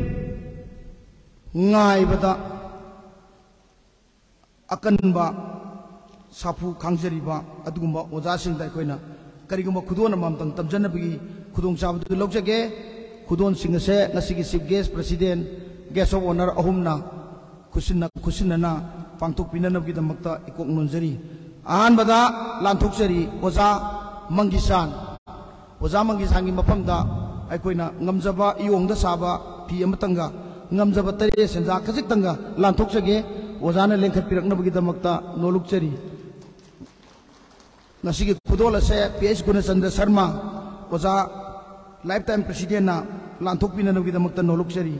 Speaker 7: ngaibada akanba sapu khangjariba adugumba oja singda koina karigumba khudon amam tang tamjanabagi khudong chabdu logjage khudon singase ngasigi chief guest president guest of honor ahumna खुशिना खुशिना पांथोक पिननबगी दमक्ता इकोक नोंजरी अहानबदा लांथोकजरी ओजा मंगिसान ओजा मंगिसान की मफमदा अखोइना ngamjaba इयोंगदा साबा फी अमतंगा ngamjaba तरे सेंजा खजिक्तंगा लांथोकजगे ओजाना लेंखत पिरकनबगी दमक्ता नोलुकचरी नसिगी खुदोलसे पीएच गुणचंद्र शर्मा ओजा लाइफ टाइम प्रेसिडेंट ना लांथोक पिननबगी दमक्ता नोलुकचरी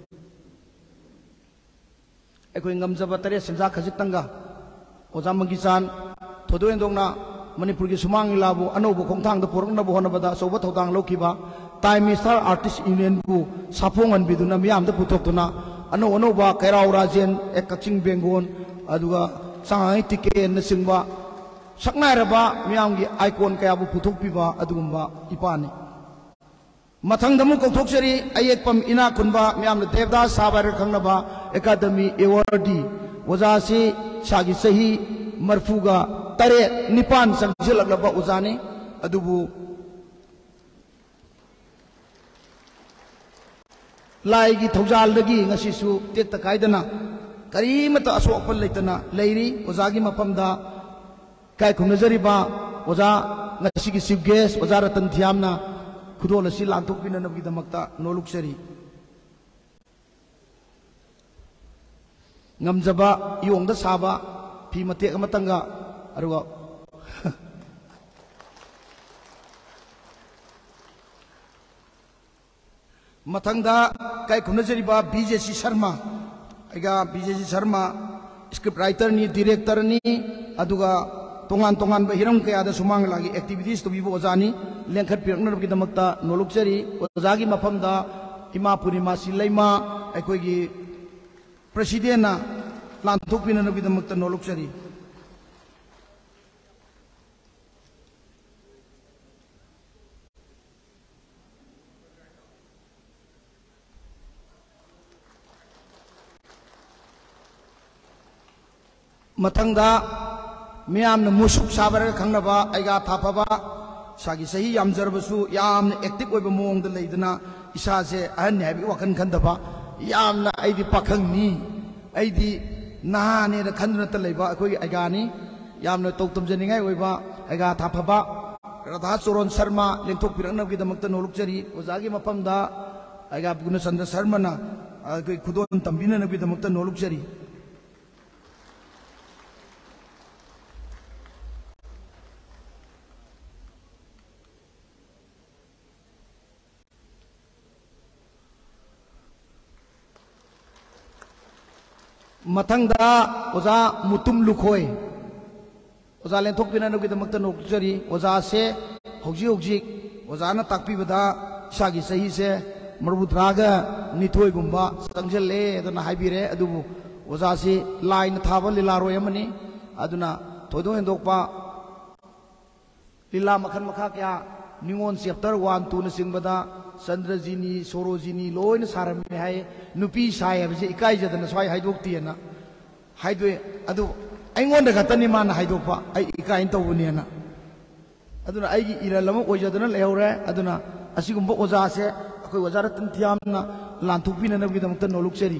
Speaker 7: अखोई ngamjaba tare senja khajitanga oja mangisan thodo endongna manipur gi sumang labu anobo khongthang da porong na bo honabada soba thodang lokiba time star artist union bu sapongan biduna miyam da putoktuna ano ono ba kairau rajen ek kaching bengon aduga sangai tiken na singba saknai raba miyam gi icon kaya bu putokpiba adugumba ipani mathang damu kauthokchari ayek pam ina kunba miyam da devdas sabar khangnaba academy awardee oja si sagi sahi marfuga tare nipan sangjilakba ojane adubu लाई की थौजाल दगी ngasisu tek kaidana karimata asopal leitana leiri oza gi mafamda kai khumnajari ba oza ngasi gi chief guest oza ratan thiamna khudol asi lantok pinana gi damakta noluksari ngamjaba yongda saba phi matek amatanga aruga matangda kai khumnajari ba bjc sharma aiga bjc sharma script writer ni director ni aduga tongan tongan ba hiram kaya da sumang lagi activities to bibo ozani lengkhat pirna gi damakta noluksari ozagi mafamda ima purima silaima aikoi gi president na lanthok pina gi damakta noluksari matangda miyamna musuk sabara khangnaba aiga thapaba sagi sahi yamjarbasu yamna active oiba mongda leidana isa se ahan habi wakan khandaba yamna aidi pakhangni aidi nahane da khandna ta leiba akoi aiga ni yamna toktam janingai oiba aiga thapaba radha choron sharma lengthok pirangna gi damakta nolukjari ozagi mafamda aiga guna chandra sharma na akoi khudon tambina na gi damakta nolukjari matangda oza mutum lukhoi oza lenthok pina no gidamakta nokjari oza se hauji hauji oza na takpi bada sagi sahi se marbudraga nithoi gumba sangjale aduna haibire adubu oza se line thaba lilaro yamani aduna thodo hendokpa lila makhan makha kya ningon chapter one two na singbada Chandrajini Sorojini loina sarami hai nupi sai abje ikai jadana swai haidokti na haidwe adu aingonda gatani mana haidokpa ai ikai tawuni na aduna aigi iralama ojadana lehore aduna asigumba oja se akoi oja ratan thiamna lanthupina na gidamakta noluksari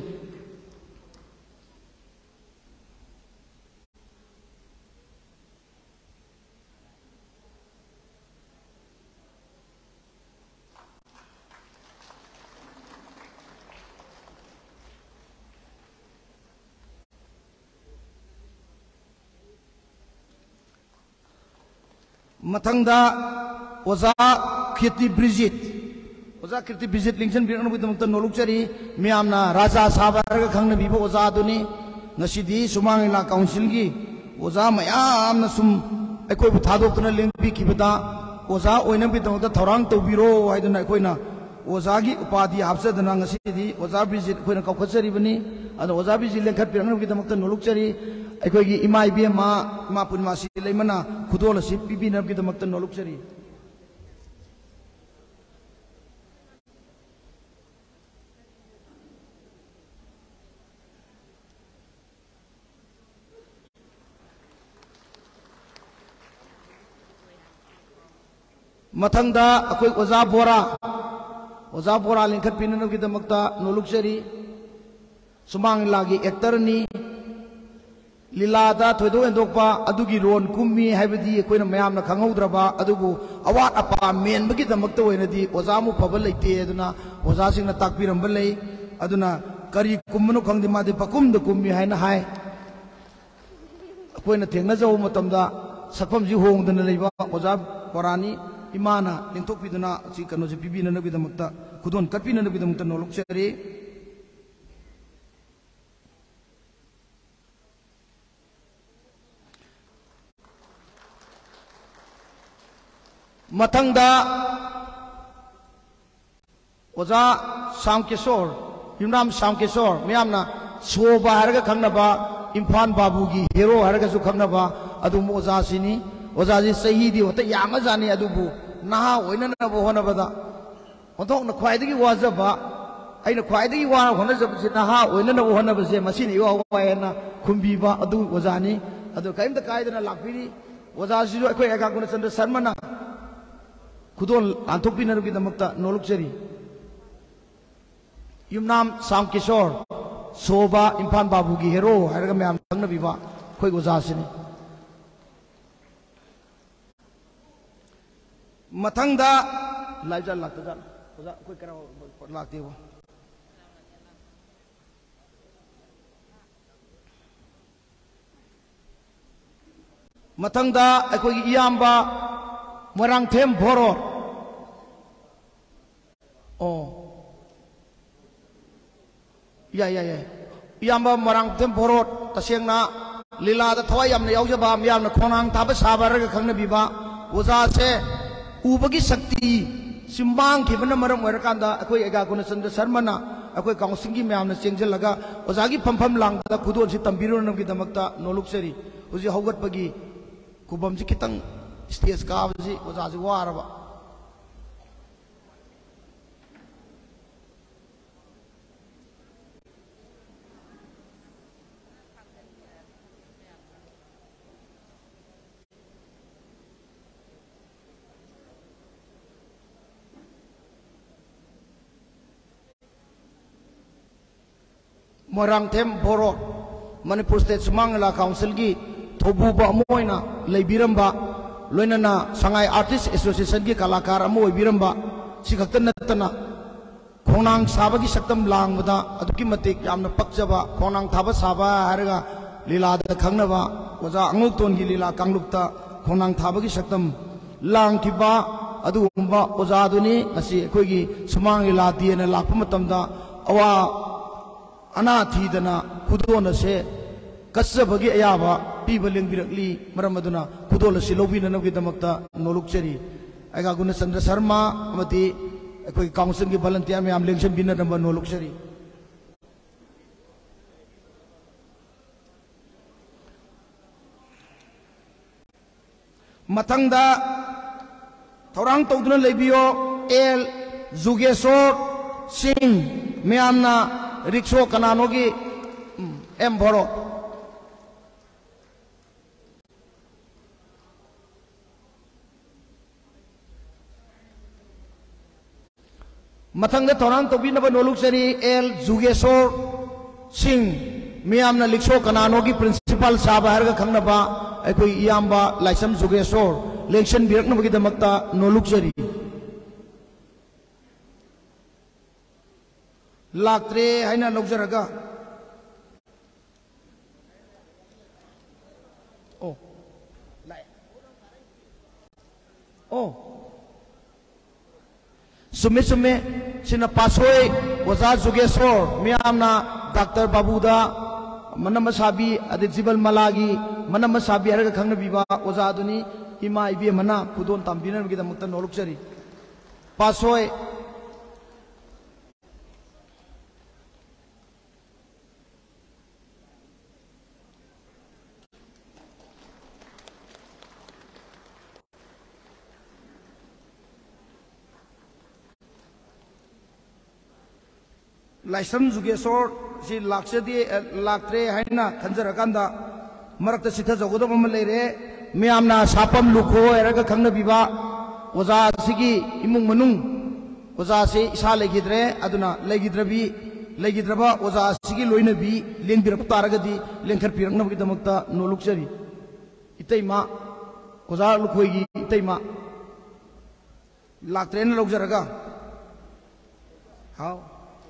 Speaker 7: matangda oza Kirti Bridget oza Kirti Bridget lingsan birang bi damakta noluksari miyamna raja sabarga khangna bibo oza duni ngasidi sumangila council gi oza mayamna sum aikoi bu thadokna lengbi kibada oza oina bi damakta thorang tobiro haiduna aikoina oza gi upadi hapsadana ngasidi oza Bridget koina kaukhatsari bani ada oza Bridget lengkhat birang bi damakta noluksari aikoigi imai bi ma ma punmasi leimana khudol si pipi na gi damakta noluksari matangda akoi oza bora oza bora lengkhat pinana gi damakta noluksari sumang lagi actor ni lilada thoido endokpa adugi ron kummi haibadi koina mayamna khangaudraba adubu awat apa men bagi damakta oinadi ozamu phaba leite aduna oza singna takpiramba lei aduna kari kummanu khangdi madi pakumda kummi haina hai koina thengna jaw matamda sakfam ji hongdana leiba oza porani imana lingthokpiduna chi kano je pibina nabi damakta khudon katpina nabi damakta noluksari matangda oza Samkeshor Yumnam Samkeshor miyamna soba harga khangnaba Imphal Babu gi hero harga su khangnaba adu oza sini oza ji sahi di hota yama jani adubu naha oina na bo hona bada onthok na khwai dagi wajaba aina khwai dagi wa hona jab si naha oina na bo hona base masini yo wa na khumbi ba adu oza ni adu kaimta kaidana lakpiri oza ji jo akoi eka guna Chandra Sharma na khudol anthokpina gi damakta noluksari Yumnam Sam Kishore Soba Impan Babu gi hero haraga myam thangna biba khoi oza sini mathangda laija lakta ja oza khoi kana lakte bo mathangda akoi iyamba Morang Them Borot oh ya ya ya iyamba Morang Them Borot tasengna lila da thawai yamna yaujaba myamna khonang thaba sabaraga khangna biba oza se ubagi shakti simbang khibana maram oirakanda akoi ega Gunachandra Sharma na akoi kaunsingi myamna chengjalaga ozagi phampham langda khudon si tambiro nam gi damakta noluksari uji haugat pagi kubam ji kitang stage ka ji oza ji waraba Morang Them Borot Manipur State Sumangla Council gi thobu ba moina leibiramba loinana Shanghai Artist Association gi kalakar amo oibiramba sikhaktan natana khonang saba gi saktam langbada aduki matik yamna pakjaba khonang thaba saba haraga lila da khangnaba oza anguk ton gi lila kanglukta khonang thaba gi saktam langkiba adugumba oza duni asi khoi gi sumang lila tiena lakpa matamda awa ana thidana khudona se kasabagi ayaba piba lengbirakli maram aduna khudol si lobina nabgi damakta nolukchari aiga Gunachandra Sharma amati akoi council gi volunteer me am lengsen bina namba nolukchari mathangda thorang tawduna lebiyo el Jugeshwar Singh meamna Riksho Kananogi M Borot Mathangda Torang Tobinaba Noluksari El Jugeshwar Singh Miamna Riksho Kananogi Principal Saba Harga Khangnaba Ekoi Iyamba Laisam Jugeshwar Election Biraknaba Gidamakta Noluksari Laktre haina lokjaraga oh lai oh sume sume sina pasoi oza Jugeshwar miyamna Doctor Babuda manama sabi ade Jibal Malagi manama sabi haraga khangna biba oza aduni ima ibi mana khudon tambina gi damakta noluksari pasoi Laisam Jugeshwar si laksadi laktre haina khanjarakanda marakta sitha jogodam ama leire miyamna sapam lukho eraga khangna biba oza sigi imung manung oza se isa legidre aduna legidrabi legidraba oza sigi loina bi lengbirap taragadi lengkhar pirakna gi damakta noluksari itaima oza lukhoi gi itaima laktre na lokjaraga how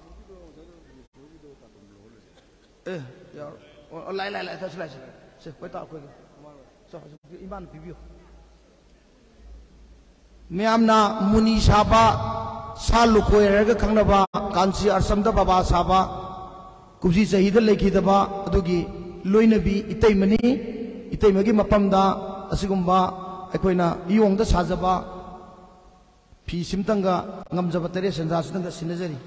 Speaker 7: eh ya lai lai lai tas lai se koi ta koi so iman pibio miamna muni saba salu koi raga khangnaba kansi arsamda baba saba kubji sahida lekhidaba adugi loinabi itaimani itaimagi mapamda asigumba aikoina iyongda sajaba fi simtanga ngamjaba tere senja sudanga sinajari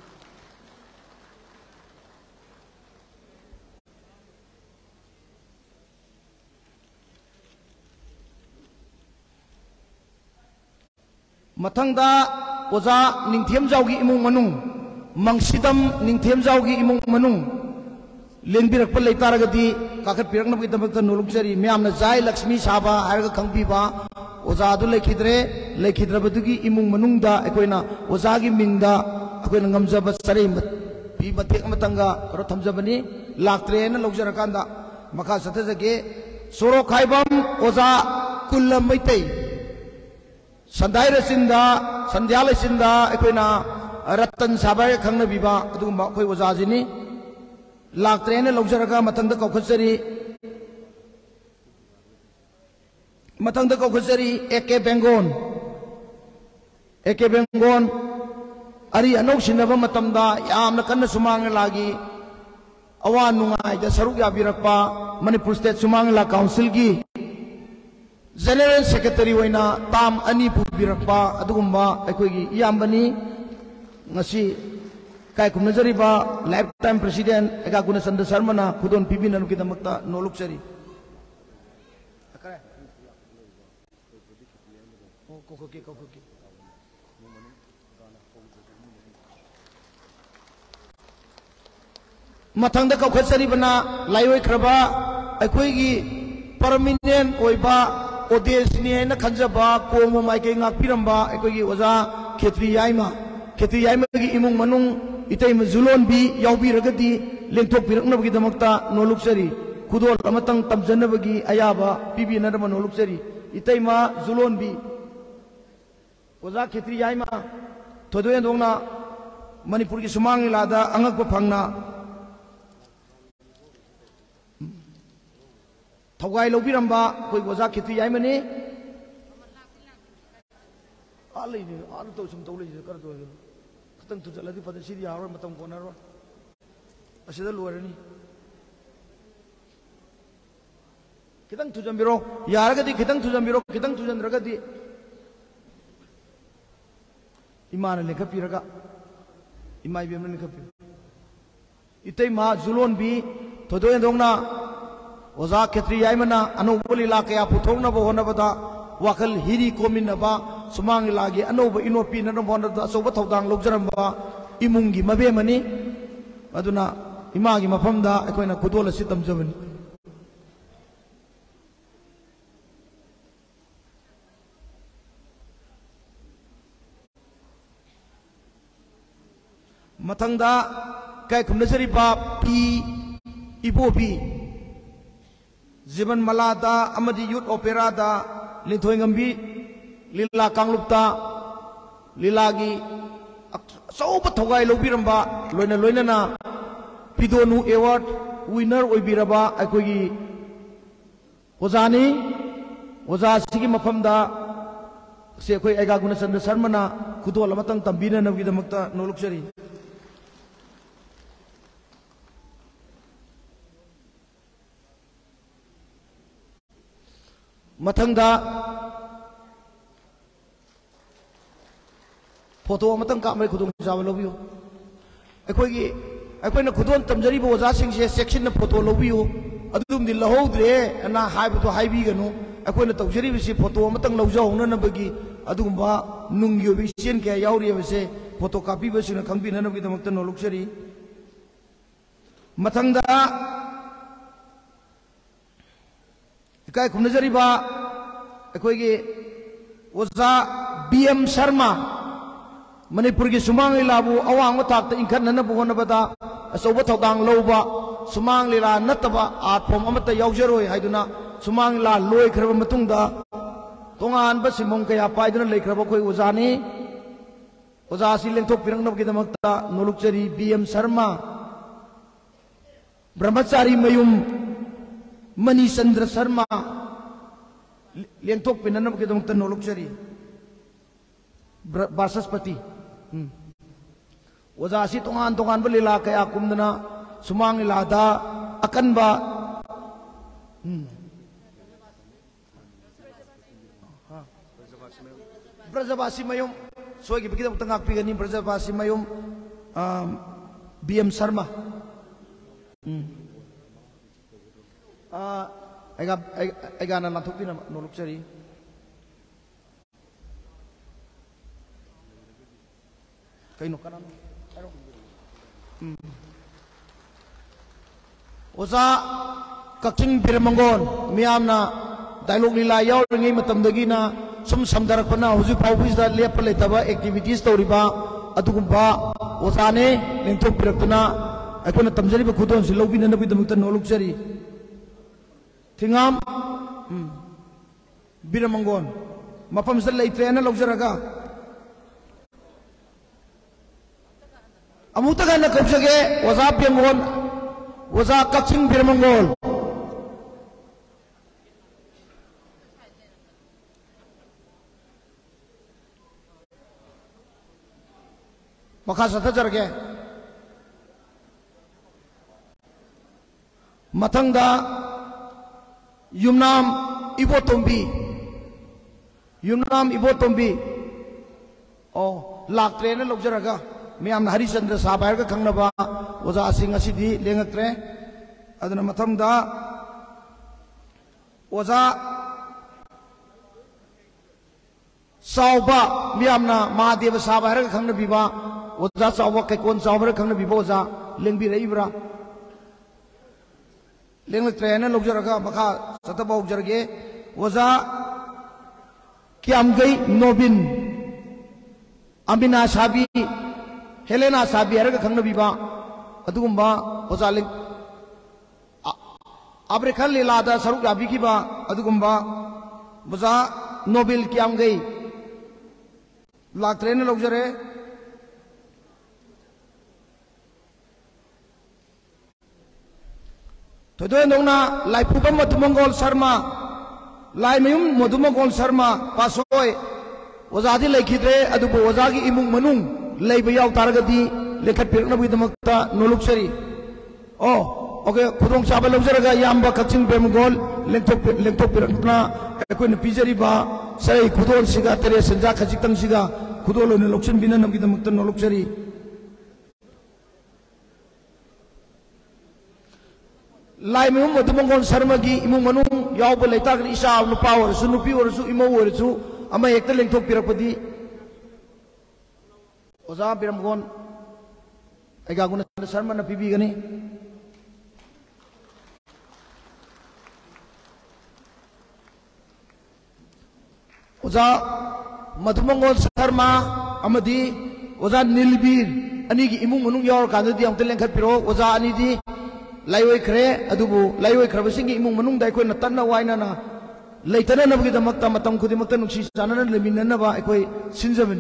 Speaker 7: Mathangda oza Ningthiamjaugi imung manung Mangsidam Ningthiamjaugi imung manung Lengbirakpa leitaragadi kakat piraknabagi damakta noluksari miyamna Jai Lakshmi Saba haraga khangpiba oza adu lekhidre lekhidrabadugi imung manungda akoina ozagi mingda akoina ngamjaba sarai pi matek matanga karo thamjabani laktre na logjarakanda makha sathajage soro khaibam oza kulam maitai sandai rasinda sandyal sinda akoina ratan sabai khangna biba adugumba khoi oza jini laktre na logjaraka matangda kaukhachari matangda kaukhachari ek bengon ek bengon ari anok sinaba matamda yamna kanna sumang lagi awan nungai da saruk ya birakpa Manipur State Sumang La Council gi General Secretary waina tam ani pu birakpa adugumba aikoi gi yambani ngasi kai kumnajari ba lifetime president ega guna sanda sarmana khudon pibina ki damakta noluk sari akare oh kokoki kokoki mathangda kaukhasari bana laioi khraba aikoi gi permanent oiba odesni na khanjaba komo maike ngakpiramba aikoi gi oza khetri yaima khetri yaima gi imung manung itai mazulon bi yaubi ragadi lengthok pirakna gi damakta noluk sari khudol amatang tamjanna gi ayaba pibi na dama noluk sari itai ma zulon bi oza khetri yaima thodoen dongna Manipur gi sumang lada angak pa phangna Thawai lobiramba koi goza khitu yai mani ali ni alu to sum tole je kar to khatang tu jaladi pada sidi awar matam konar ro asida luarani kitang tu jambiro yaragadi kitang tu jambiro kitang tu jandragadi imana lekha piraga imai bemna lekha pir itai ma zulon bi thodo endongna oza khetri yaimana anoboli la kaya puthongna bo hona bada wakal hiri komin ba sumang lagi anoba inopi na bonda da so bathodang logjaramba imungi mabe mani aduna imagi mafamda akoina kudola sitam jabani mathangda kai khumnasari ba pi ibobi Ziban Malada amadi youth opera da linthoi ngambi lila kanglupta lilagi sauba thogai lobiramba loina loina na pidonu award winner oibiraba akogi ozani oza sigi mafamda se koi aiga guna sanda sarmana khudol amatang tambina nabgi damakta noluksari mathangda photo amatang ka mai khudung jawa lobiyo akoi gi akoi na khudon tamjari bo oza sing se section na photo lobiyo adum di lahodre na haibu to haibi ganu akoi na tawjari bi si photo amatang lawjaw na na bagi adumba nungyo bi sen ke yauri bi se photo copy bi sina khangbi na na bi damakta no luksari mathangda kai kumnajari ba akoi gi oza B M Sharma Manipur gi sumang lilabu awang watak ta ingkhan na bu hona bada asoba thodang loba sumang lila nataba at pom amata yaujroi haiduna sumang la loi khraba matungda tongan ba simong kaya paiduna lei khraba koi oza ni oza si lengthok pirangna gi damakta nolukchari B M Sharma Brahmachari mayum Mani Chandra Sharma lengthok pinanam ke dong tan noluk sari Basaspati oza si tongan tongan belila kaya kumdana sumang ilada akan ba Brajabasi mayum sogi begitu tengah pigani Brajabasi mayum B M Sharma Ah, aiga aiga na nathok pina noluk sari kaino kana aro oza kakching birmangon miyamna dialogue lila yaw ngai matam dagi na sum samdarak pana huju pawis da lep le taba activities toriba adugumba ओसाने लेंथोक पिरक्तना अखोना तमजरीब खुदोन से लौबिननबगिदमक्ता नोलुक्चरी थिंगाम बिरमंगोन मफम से लेट्रेना लौजरगा अमुतगाना कौजगे ओजा पेंगोन ओजा कचिंग बिरमंगोल मखा सथजरगे मथंगदा युमनाम इबोतोंबी युमनाम इबोतोंबी ओ लाक्ट्रेन लौजरगा मैम हरिचंद्र साहब है खंगनबा ओजा सिंह असिदी लेंगक्ट्रे अदना मथंगदा ओजा साउबा मैमना महादेव साहब है खंगनबीबा ओजा साउबा कैकोन साउबा खंगनबीबा ओजा लेंबिरइब्रा लेंगक्ट्रेन लौजरगा मखा सतबा उजरगे ओजा क्यामगई नोबिन अमिना साबी हेलेना साबी है खंगनबीबा अदुगुम्बा ओजा लिंग आब्रेखल लीलादा सरुक याबीखिबा अदुगुम्बा ओजा नोबेल क्यामगई लाक्ट्रेन लौजरे थोदोना लाइफुबम मधुमंगल शर्मा लाइमयुम मधुमंगल शर्मा पासोय ओजादी लेखिद्रे अदुबो ओजागी इमुंग मनुंग लेबा याव तारगदी लेखत पिरनबगिदमक्ता नोलुक्सरी ओ ओके खुदोंग चाबा लौजरगा याम्बा कचिंग बेमगोल लेंथोक लेंथोक पिरना अखोइन पिजरीबा सरै खुदोल सिगा तेरे संजा खजितंग सिगा खुदोल ने लौक्सन बिननबगिदमक्ता नोलुक्सरी लाइमयुम मधुमंगल शर्मा की इमुंग मनुंग याव लेताग इसा नुपा ओरसु नुपी ओरसु इमो ओरसु अमा एकता लेंथोक पिरकपदी ओजा बिरमगोन ऐगागुन शर्मा न पीबीगनी ओजा मधुमंगल शर्मा अमदी ओजा नीलबीर अनी की इमुंग मनुंग यावर कांददी अमते लेंखत पिरो ओजा अनी दी लाइवैख्रे अदुबु लाइवैख्रबसिंगी इमुंग मनुंग दाइखोय नतन्ना वाइनाना लेतना नबगिदमक्ता मतम खुदिमक्ता नुक्सी सानना लेमिननबा अखोय सिनजबनी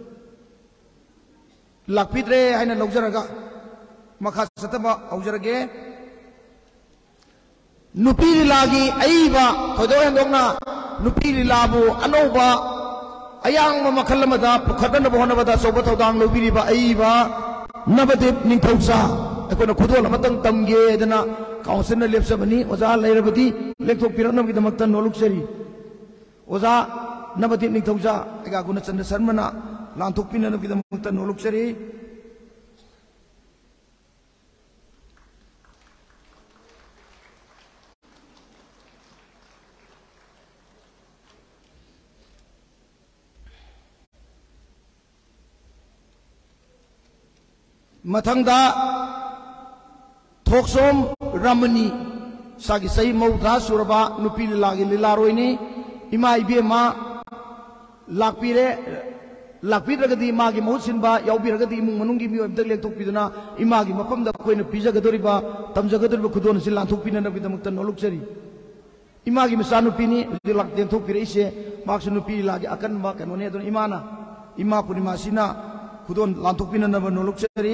Speaker 7: लाखपिद्रे हाइना लौजरगा मखा सतबा औजरगे नुपी लीलागी अईबा थोदो हेंदोंना नुपी लीलाबु अनौबा अयांग मखल मदा पुखदनबो होनबदा सोबो थौदांग लौबिरिबा अईबा नबदेव निंथौसा अखोना खुदोल अमतंग तमगे दना काउंसिल लेप्सबनी ओजा लेरबदी लेखथोक पिरनबगिदमक्ता नोलुक्सरी ओजा नबदेव निंथौसा एगा गुना चंद्र शर्मना लांथोक पिननबगिदमक्ता नोलुक्सरी मथंगदा थोकसोम रमनी सागी सही मौद्रा सुरबा नुपी लीलागी लीलारोइनी इमा इबेमा लाकपीरे लाकपीरगदी मागी महूत सिनबा यावबीरगदी इमुंग मनुंगी मियोइबदक लेंथोकपीदुना इमागी मफमदा कोइना पीजगदोरिबा तमजगदोरिबा खुदोनसि लांथोकपीननबगिदमक्ता नोलुक्सरी इमागी मचानुपीनी लाक लेंथोकपीरइसे माक्सु नुपी लीलागी अकनबा कनोने अदुना इमाना इमा पुनिमासिना खुदोन लांथोकपीननबा नोलुक्सरी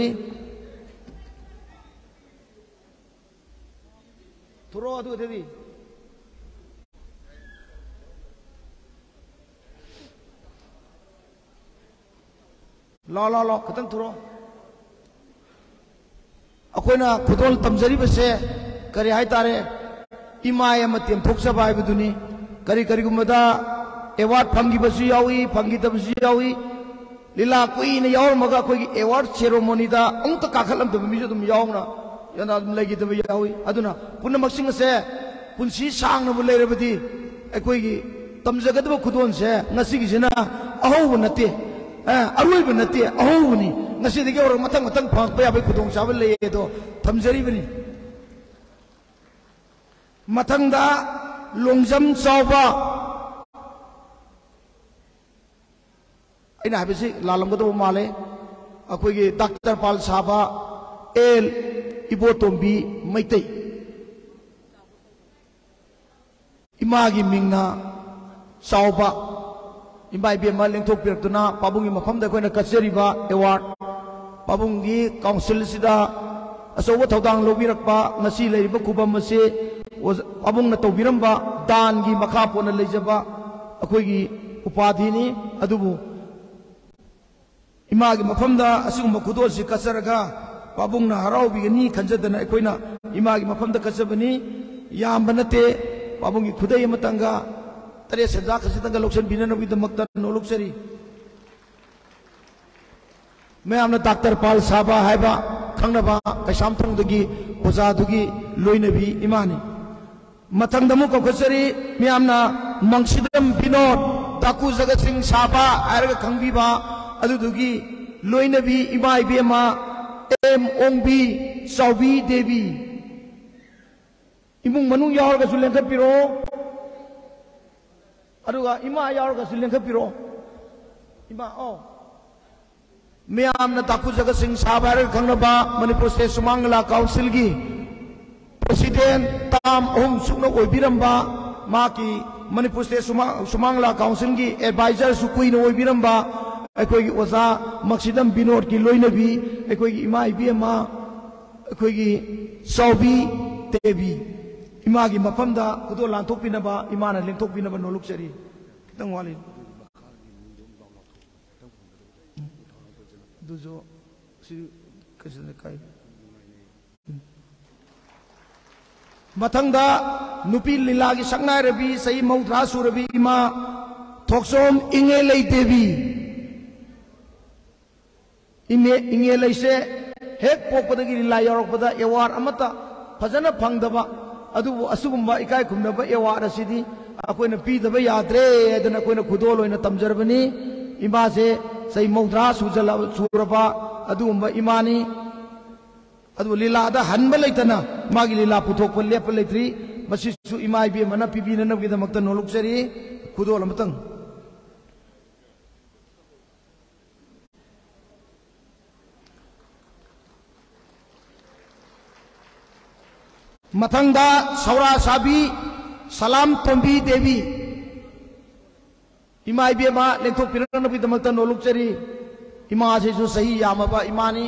Speaker 7: थुरो अदु देवी लो लो लो खतंग थुरो अखोना खुदोल तमजरीबसे करी हाय तारे इमाय मतेम थोकसबा हायबदुनी करी करीगुमदा एवार्ड फंगिबसु यावी फंगिदबसु यावी लीला कुइन यावरमगा अखोगी एवार्ड सेरेमोनीदा अंत काखलमदब मिजु दुम यावना yana lagi tabi yawi aduna punna maksing se punsi sang na bulai rabadi ekoi gi tamjagat ba khudon se ngasi gi jina ahu nate eh arui ba nate ahu ni ngasi dege or matang matang phang pa ya bai khudong sa ba le do thamjari bani matang da longjam chawba aina habisi lalam ga do male अखोई डॉक्टर पाल साबा एल इबोतोंबी मैतै इमागी मिंगना साउबा इमाई बेमा लेंथोकपिरक्तुना पाबुंगी मफमदा अखोइना कचरिबा अवार्ड पाबुंगी काउंसिल सिदा असौबा थौदांग लौबिरक्पा ngasi लेरिबा खुबम असे पाबुंगना तौबिरंबा दानगी मखा पोना लेजबा अखोइगी उपाधिनी अदुबु इमागी मफमदा असुगुम खुदोसि कचरगा पाबुंगना हराउबिगनी खंजदना अखोइना इमागी मफमदा कचबनी याम नते पाबुंगी खुदय मतंगा तरे सेजा खसितंगा लोक्सन बिननबीदमक्ता नोलुक्सरी मैं हमने डॉक्टर पाल साबा हाइबा खंगनबा कैसामथंगदगी ओजादुगी लोइनबी इमानी मथंगदमु कखसरी मैं हमना मंगसिदम बिनोद ताकू जगत सिंह साबा आरगा खंगबीबा अदुदुगी लोइनबी इमाई बेमा एम ओंबी सौबी देवी इमुंग मनुंग यावरगसु लेंखपिरो अदुगा इमा यावरगसु लेंखपिरो इमा ओ मैम ताकू जगत सिंह साहब खंगनबा मणिपुर स्टेट सुमांगला काउंसिल की प्रेसिडेंट ताम अहम सुकनो ओइबिरंबा माकी मणिपुर स्टेट सुमांगला काउंसिल की एडवाइजर सुकुइनो ओइबिरंबा अखोई ओजा मक्सिदम बिनोद की लोइनबी अखोई इमा इबेमा अखोई सौबी देवी इमा की मफमदा खुदो लांथोकपिनबा इमाना लेंथोकपिनबा नोलुक्सरी खितंग वाली दुजो सी कैसे काय मथंगदा नुपी लीला की संगनाय रबी सही मौद्रा सुरबी इमा थोक्सोम इंगे लई देवी इमे इंगे लई से हेक पोकदगी लीला यारकपदा एवार्ड अमता फजना फंगदबा अदुबु असुगुम्बा इकाय खुमनबा एवार्ड असिदी अकोइना पीदबा याद्रे अदना कोइना खुदोल ओइना तमजरबनी इमा से सही मौद्रा सुजल सुरबा अदुगुम्बा इमानी अदु लीलादा हनबा लेतना मागी लीला पुथोकपा लेपा लेत्रि मसिसु इमाई बे मना पिबिननबगिदमक्ता नोलुक्सरी खुदोल अमतंग मथंगदा सौरा साबी सलाम तोंबी देवी इमा इबेमा लेंथोकपिरनबगिदमक्ता नोलुक्सरी इमा सेसु सही यामबा इमानी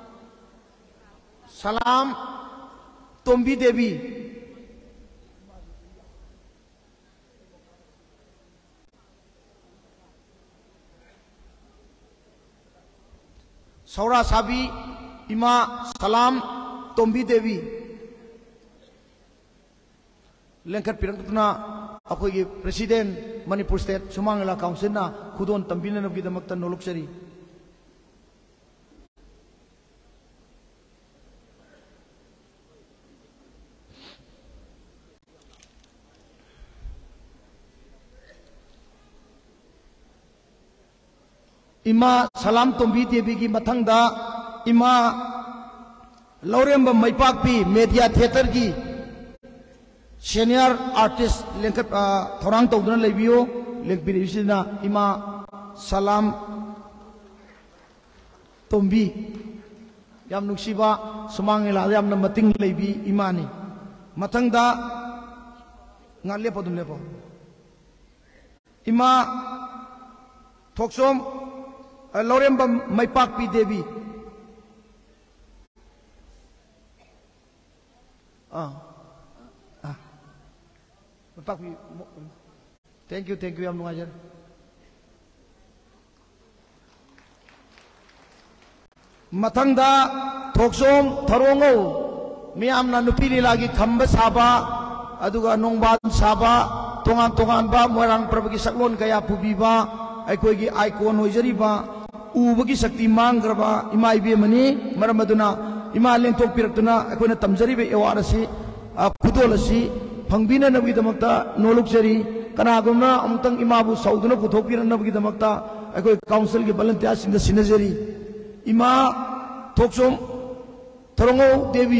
Speaker 7: सलाम तोंबी देवी सौरा साबी इमा सलाम तोंबी देवी लेंखट पिरंगतुना अखोई प्रेसिडेंट मणिपुर स्टेट सुमांगला काउंसिल ना खुदोन तंबिननबगिदमक्ता नोलुक्सरी इमा सलाम तोंबी देवी की मथंगदा इमा लौरेंब मैपाकपी मीडिया थिएटर की सीनियर आर्टिस्ट लेंखट थौरांग तौदुना लेबियो लेंखबिरिसिना इमा सलाम तोंबी याम नुक्सिबा सुमांगला यामना मतिंग लेबी इमानी मथंगदा nga lepo dum lepo ima Thoksom लौरेंब मैपाकपी देवी ah मैपाकपी थैंक यू थैंक यू याम नुआजर मथंगदा थोक्सोम थरोंगो मियामना नुपी लीलागी खंब साबा अदुगा नोंबान साबा तोंगान तोंगानबा मोरांग प्रभुगी सकलोन कया पुबीबा अखोगी आइकॉन होइजरीबा उबगी शक्ति मांगरबा इमा इबेमनी मरम अदुना इमा लेंथोक पिरक्तुना अखोइना तमजरीबे एवार्ड असि खुदोल असि फंगबिननबगिदमक्ता नोलुक्सरी कनागुमना अमतंग इमाबु सौदुना पुथोकपिरनबगिदमक्ता अखोइ काउंसिल की वॉलंटियर सिंह सिनजरी इमा थोक्सोम थरोंगो देवी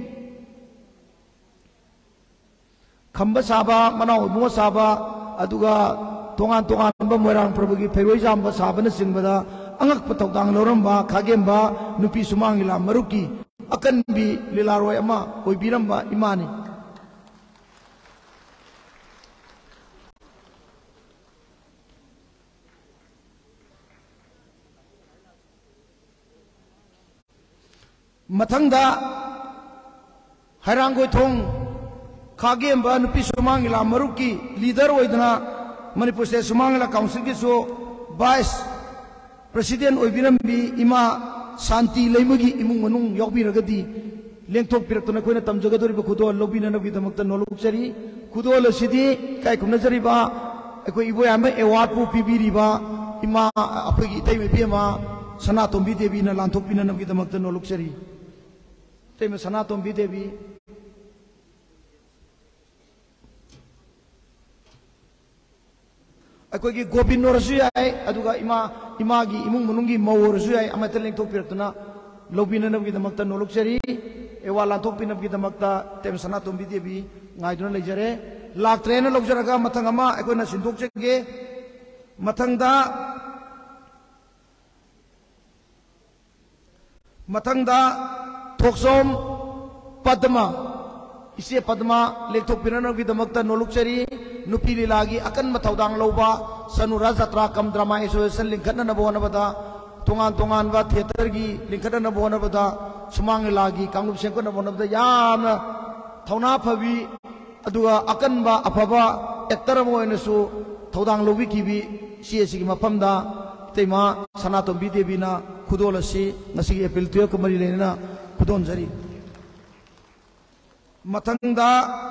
Speaker 7: खंब साबा मनाव इबुंगो साबा अदुगा तोंगान तोंगान मोरांग प्रभु की फेरोइजाम साबन सिंबदा angak patawdang loramba khagemba nupi sumang lila maruki akan bi lilaroi ama oibiramba imani mathangda hairangoi thong khagem ba nupi sumang ila maruki leader oidna manipur state sumang ila council ki so vice president oibiram bi ima santi leimagi imung manung yokbi ragadi lengthok pirak tona koina tamjagadori ba khudo lobina nabi damakta nolok chari khudo lasidi kai kumna jari ba akoi ibo yamba award pu pibiri ba ima aphigi tai me bima sana tombi devi na lanthok pina nabi damakta nolok chari tai me sana tombi devi अकोई Gobind रसु याय अदुगा इमा इमागी इमुंग मनुंगी मौ रसु याय अमत लेंथोक पिरतना लोबिननबगी दमक्ता नोलुकचरी एवा लांथोक पिनबगी दमक्ता तेम सना तोंबी देबी ngaiduna लेजरे लाक्ट्रेन लोकजरगा मथंग अमा अकोइना सिंदोक चगे मथंगदा मथंगदा थोकसोम पद्मा इसे पद्मा लेंथोक पिननबगी दमक्ता नोलुकचरी नुपी लीलागी अकन मथौदांग लौबा सनुरा जत्रा कम ड्रामा एसोसिएशन लिंखन नबोनबदा तोंगान तोंगान बा थिएटर की लिंखन नबोनबदा सुमांग लीलागी कांगुप सेंको नबोनबदा याम थौना फबी अदुगा अकन बा अफबा एक्टर मोयनसु थौदांग लौबी किबी सीएसी की मफमदा तेमा सनातोंबी देवीना खुदोलसी ngasi एप्रिल ट्वेल्व को मरी लेना खुदोन जरी मथंगदा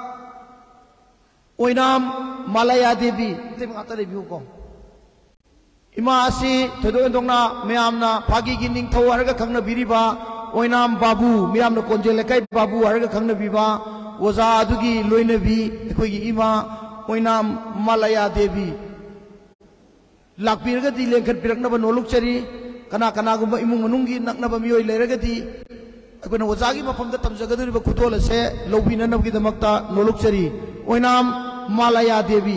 Speaker 7: ओइनाम मालया देवी ते माता देवी को इमा आसी थदो दोंगना मयामना फागी गी निंग थौ हरगा खंगना बिरिबा ओइनाम बाबू मयामना कोंजे लेkai बाबू हरगा खंगना बिबा ओजा अदुगी लोइना बि एखोगी इमा ओइनाम मालया देवी लाकपिरगा दि लेंखत पिरकनबा नोलुकचरी कना कना गुम इमुंग मनुंगी नकनबा मियोय लेरगदी अखोना ओजागी मफमदा तमजगदरिबा खुतोलसे लौबिननबगी दमक्ता नोलुकचरी ओइनाम मालया देवी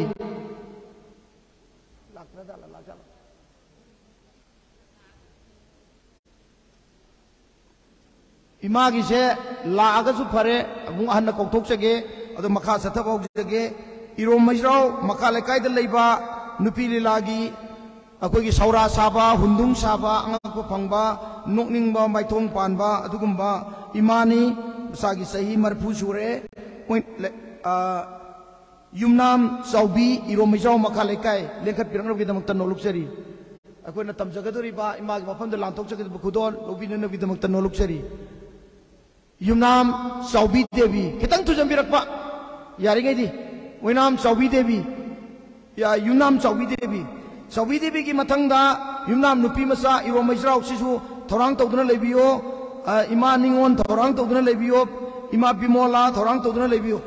Speaker 7: इमागी से लागसु फरे अमुंग हन्न कौथोकचगे अदो मखा सथबौजगे इरोम मजराव मखा लेकायदा लेबा नुपी लीलागी अखोगी सौरा साबा हुंदुंग साबा अंगको फंगबा नोकनिंगबा माइथोंग पानबा अदुगुंबा इमानी सागी सही मरफू सुरे युमनाम चौबी इरोमिजाव मखा लेकाय लेखत पिरंगनबगिदमक्ता नोलुकचरी अखोइना तमजगदोरिबा इमागी मफमदा लांथोकचगदबा खुदोन लोबिननबगिदमक्ता नोलुकचरी युमनाम चौबी देवी खितंग तुजंबिरकपा यारिगैदी ओइनाम चौबी देवी या युमनाम चौबी देवी चौबी देवी की मथंगदा युमनाम नुपी मसा इरोमिजाव सिसु थौरांग तौदुना लेबियो इमा निंगोन थौरांग तौदुना लेबियो इमा बिमोला थौरांग तौदुना लेबियो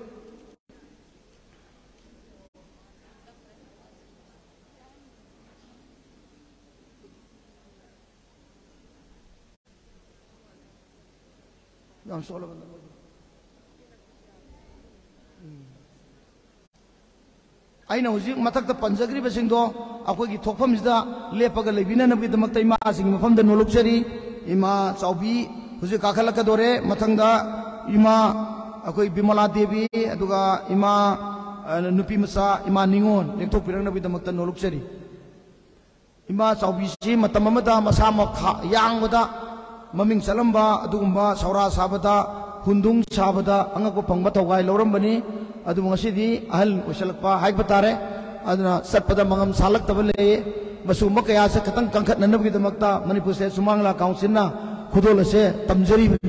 Speaker 7: yang solo benda aina hujik matak ta panjagri basing do akoi gi thokpham sida lepaga lebina nabgi damak ta ima sing mafam da nolokchari ima chaubi hujik kakhala ka dore mathangda ima akoi bimala devi aduga ima nupi masa ima ningon lengthok pirang nabgi damak ta nolokchari ima chaubi si matam amada masa ma yang bada ममिंग चलम्बा अदुगुंबा सौरा साबदा हुंदुंग साबदा अंगको फंगबा थौगाय लौरमबनी अदु ngasidi ahal usalakpa haibा तारे अदुना सत्पदा मंगम सालक्तब ले मसु मकया से खतंग कंखत ननबगी दमक्ता मणिपुर से सुमांगला काउंसिलना खुदोलसे तमजरीबनी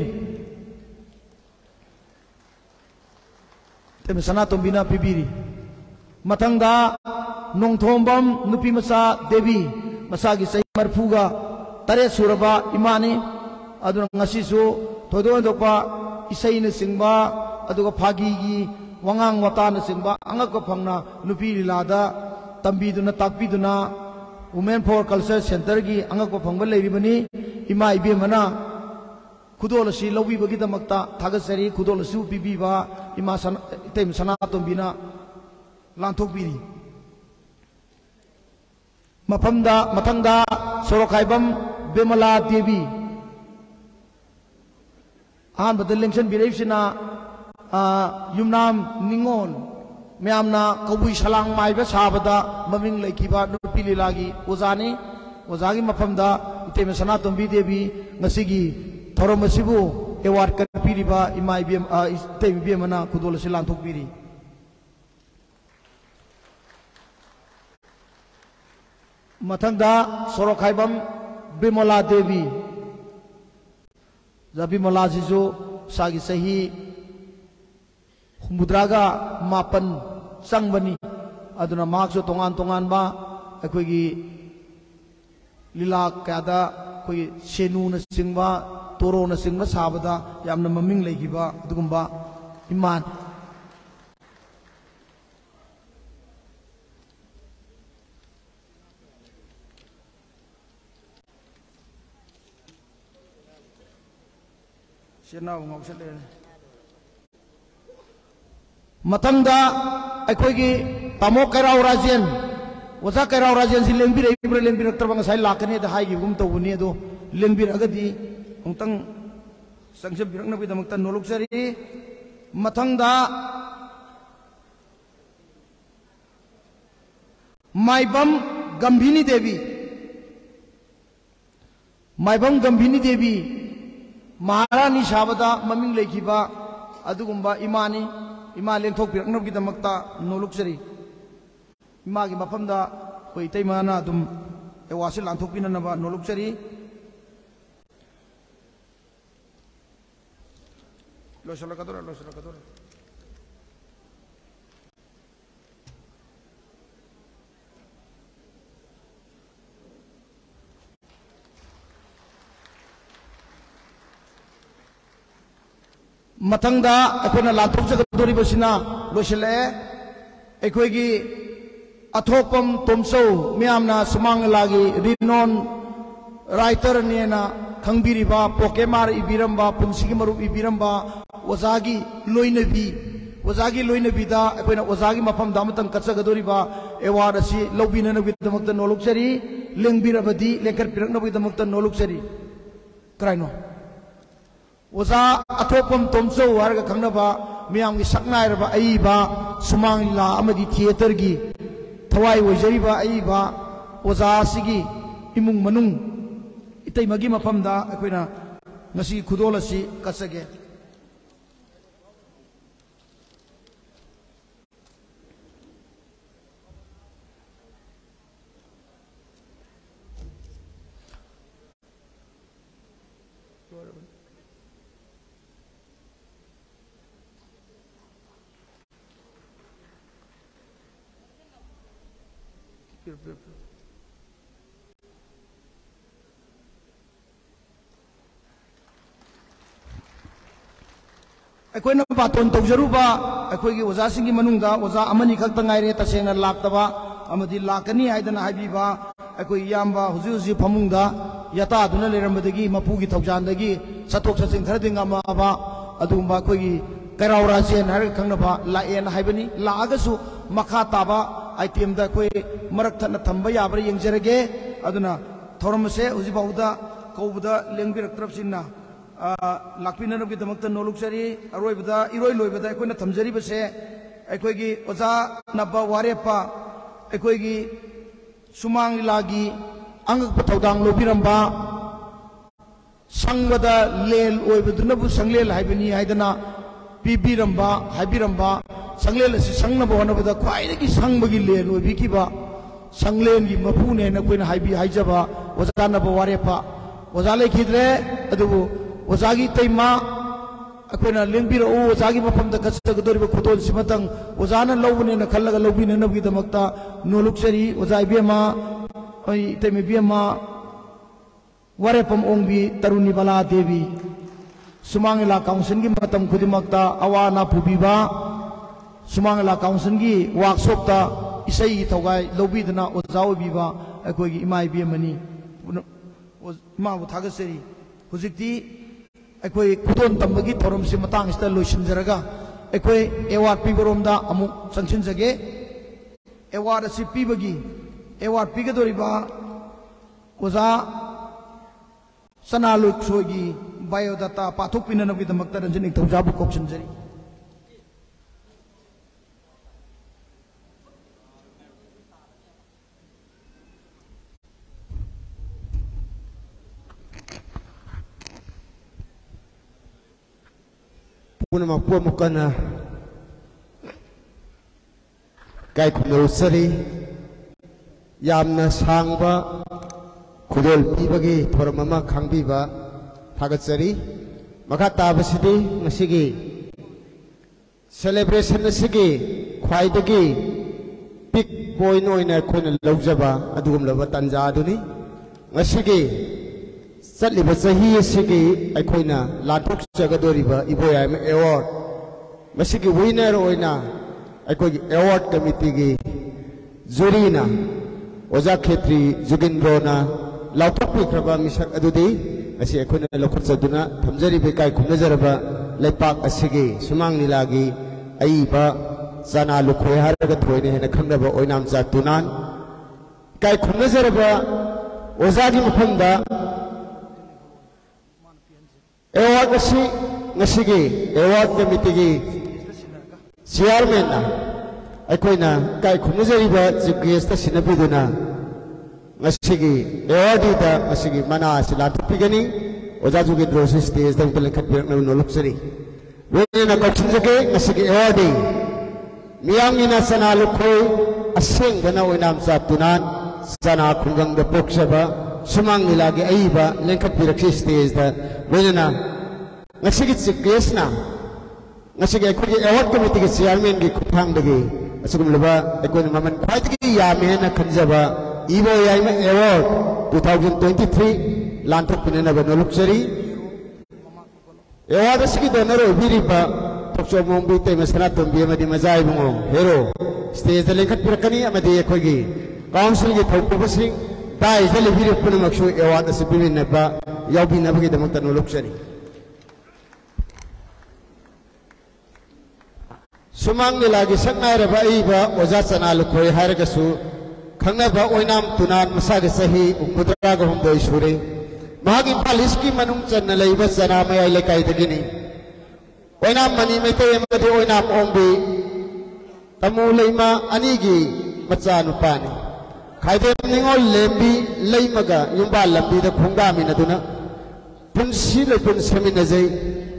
Speaker 7: तेम सना तोंबिना पिबिरी मथंगदा नोंथोंबम नुपी मसा देवी मसागी सही मरफुगा तरे सुरबा इमानी अदुना ngasisu thodo dopa isaina singba aduga phagi gi wangang watana singba angako phangna nupi lilada tambiduna takpiduna women for culture center gi angako phangba leiribani ima ibe mana khudolasi lobi bagi damakta thagasari khudolasu bibiba ima sana tem sana tombina lanthok biri मफमदा मथंगदा सोरखाइबम बेमला देवी आन बदल लेंशन बिरेसिना युमनाम निंगोन मैमना कबुई सलांग माइबा साबदा ममिंग लेखिबा नुपी लीलागी ओजानी ओजागी मफमदा इतेम सनातोंबी देवी ngasiगी थोरम असिबु एवार्ड कपिरिबा इमाई बिम इतेम बिमना खुदोल से लांथोकपिरी मथंगदा सोरखाइबम बिमला देवी बिमला जिजो सागी सही हुमुद्रागा मापन संगबनी अदुना मार्क्सो तोंगान तोंगान बा अखोगी लीला कयादा कोई सेनु न सिंगबा तोरो न सिंगबा साबदा यामना ममिंग लेगिबा अदुगुंबा इमान मथंगदा अखोगी तामो कैराव राजेन ओजा कैराव राजेन से लेंबिर इब्र लेंबिर तरबा ngasai lakane da haigi gum tawuni ado लेंबिर अगदी उंतंग संक्षेप बिरंगना बिदमक्ता नोलुक्सरी मथंगदा माइबम गंभीनी देवी माइबम गंभीनी देवी महारानी साबदा ममिंग लेखिबा अदुगुंबा इमानी इमा लेंथोक बिरंगनबगिदमक्ता नोलुक्सरी इमागी मफमदा कोई तैमाना दुम एवासी लांथोकपिननबा नोलुक्सरी लोसलकदोरा लोसलकदोरा मथंगदा अखोना लाथोकजगदोरिबसिना लोसले अखोगी अथोपम तोमसौ म्यामना सुमांगलागी रिनोन राइटर नेना खंगबिरिबा पोकेमार इबिरंबा पुंसिगी मरुप इबिरंबा ओजागी लोइनबी ओजागी लोइनबीदा अखोना ओजागी मफम दामतंग कचगदोरिबा एवार्ड असि लौबिननबगिदमक्ता नोलुक्सरी लेंबिरबदी लेंकर पिरंगनबगिदमक्ता नोलुक्सरी कराइनो ओजा अथोपम तोमसौ हारगा खंगनबा मियामगी सकनाइरबा अइबा सुमांगला अमदी थिएटर की थवाई ओइजरिबा अइबा ओजा सिगी इमुंग मनुंग इतैमगी मफमदा अखोइना ngasi khudol asi kasage अखोइना बातोन तौजरुबा अखोइगी ओजासिंगी मनुंगदा ओजा अमनी खक्ता ngaire तसेंगना लाक्तबा अमदी लाकनी हाइदना हाइबीबा अखोइ याम्बा हुजि हुजि फमुंगदा यता दुना लेरमदगी मपुगी थौजानदगी सतोक सचिंग खरदिंगा माबा अदुंबा अखोइगी कैराव राजेन हर खंगनबा लाएन हाइबनी लागसु मखा ताबा आइटम दा कोई मरक थना थंबा याबरा यंगजरगे अदुना थोरमसे हुजि बाउदा कौबदा लेंबिरक्तरबसिना लाक्पिननबगिदमक्ता नोलुक्सरी अरोइबदा इरोइ लोइबदा अखोइना थमजरिबसे अखोइगी ओजा नबा वारेपा अखोइगी सुमांग लागी अंगक थौदांग लोबिरंबा संगदा लेल ओइबदुनबु संगलेल हाइबनी हाइदना पिबिरंबा हाइबिरंबा संगलेल असि संगनबो होनबदा ख्वाइदगी संगबगी लेल ओइबिकिबा संगलेनगी मपुने नकोइना हाइबी हाइजबा ओजा नबा वारेपा ओजा लेखिद्रे अदुबु ओजागी तैमा अखोइना लेंबिरो ओजागी मफमदा कचगदोरिबा खुदोल सिमतंग ओजाना लौबनेना खल्लगा लौबिननबगिदमक्ता नोलुक्सरी ओजा इबेमा ओइ तैमे बियमा वरेपम ओंबी तरुणी बला देवी सुमांगला काउंसिल की मतम खुदिमक्ता अवाना पुबीबा सुमांगला काउंसिल की वर्कशॉपता इसई थौगाई लौबीदना ओजा ओबीबा अखोइगी इमा इबेमनी इमाबु थागसरी हुजिक्ति अखोई खुदोन तंबगी थोरम से मतंग इस्ता लोइसिनजरगा अखोई एवार्ड पीबरोमदा अमुक संसिनजगे एवार्ड असि पीबगी एवार्ड पीगदोरिबा ओजा सनालु सोगी बायोडाटा पाथोक पिननबगिदमक्ता रंजनी थौजाबु कोक्सनजरी
Speaker 6: Punama po mukana kay kunusari yamna sangba kudol pibagi thoramama khangbiba thagatsari makata basidi ngasigi celebration asigi khwaidagi pick point oina khona lawjaba adugum laba tanja aduni ngasigi Satliba sahi asigi aikoina lanthok jagadoriba iboyam award masigi winner oina aikoi award committee gi jurina oja khetri jugindrona lauthokpi kraba misak adudi asi aikoina lokhotsaduna thamjari be kai khumnajaraba leipak asigi sumang nilagi aiba sana lukhoi haraga thoine hena khangnaba oinam cha tunan kai khumnajaraba oja gi mafamda Award nasi nasi gi award committee gi chairman na aikoina kai khunjari ba chief guest sinabiduna nasi gi award da nasi gi mana sila thupigani oja jugi dro stage da utal khatbir na no luxury wena ka chinjage nasi gi award miyang ina sana lukhoi aseng bana oinam sa tunan sana khungang da poksaba sumang nilagi aiba lengkap piraksi stage da wena ngasigi chief na ngasigi ko award committee ki chairman gi khuthang dagi asugum laba ekon maman khwaitigi yame na khanjaba ibo yaima award twenty twenty-three lanthok pinena ba luxury award asigi donor obiriba tokso mombi te masana tombi amadi mazai bungo hero stage lengkap pirakani amadi ekogi council gi thokubasing dai jale biri puna makshu award asibin na ba yabi na bagi damak tanu luxury Sumang nilagi saknai raba iba oja chana lukhoi haragasu khangnaba oinam tunan masaga sahi umudra ga humdoi sure magi paliski manung channa leiba chana mai lekai dagini oinam mani mete emade oinam ombi tamu leima anigi macha nupani khaide ningol lembi leimaga yumba lambi da khungda minaduna punsi le punsami najai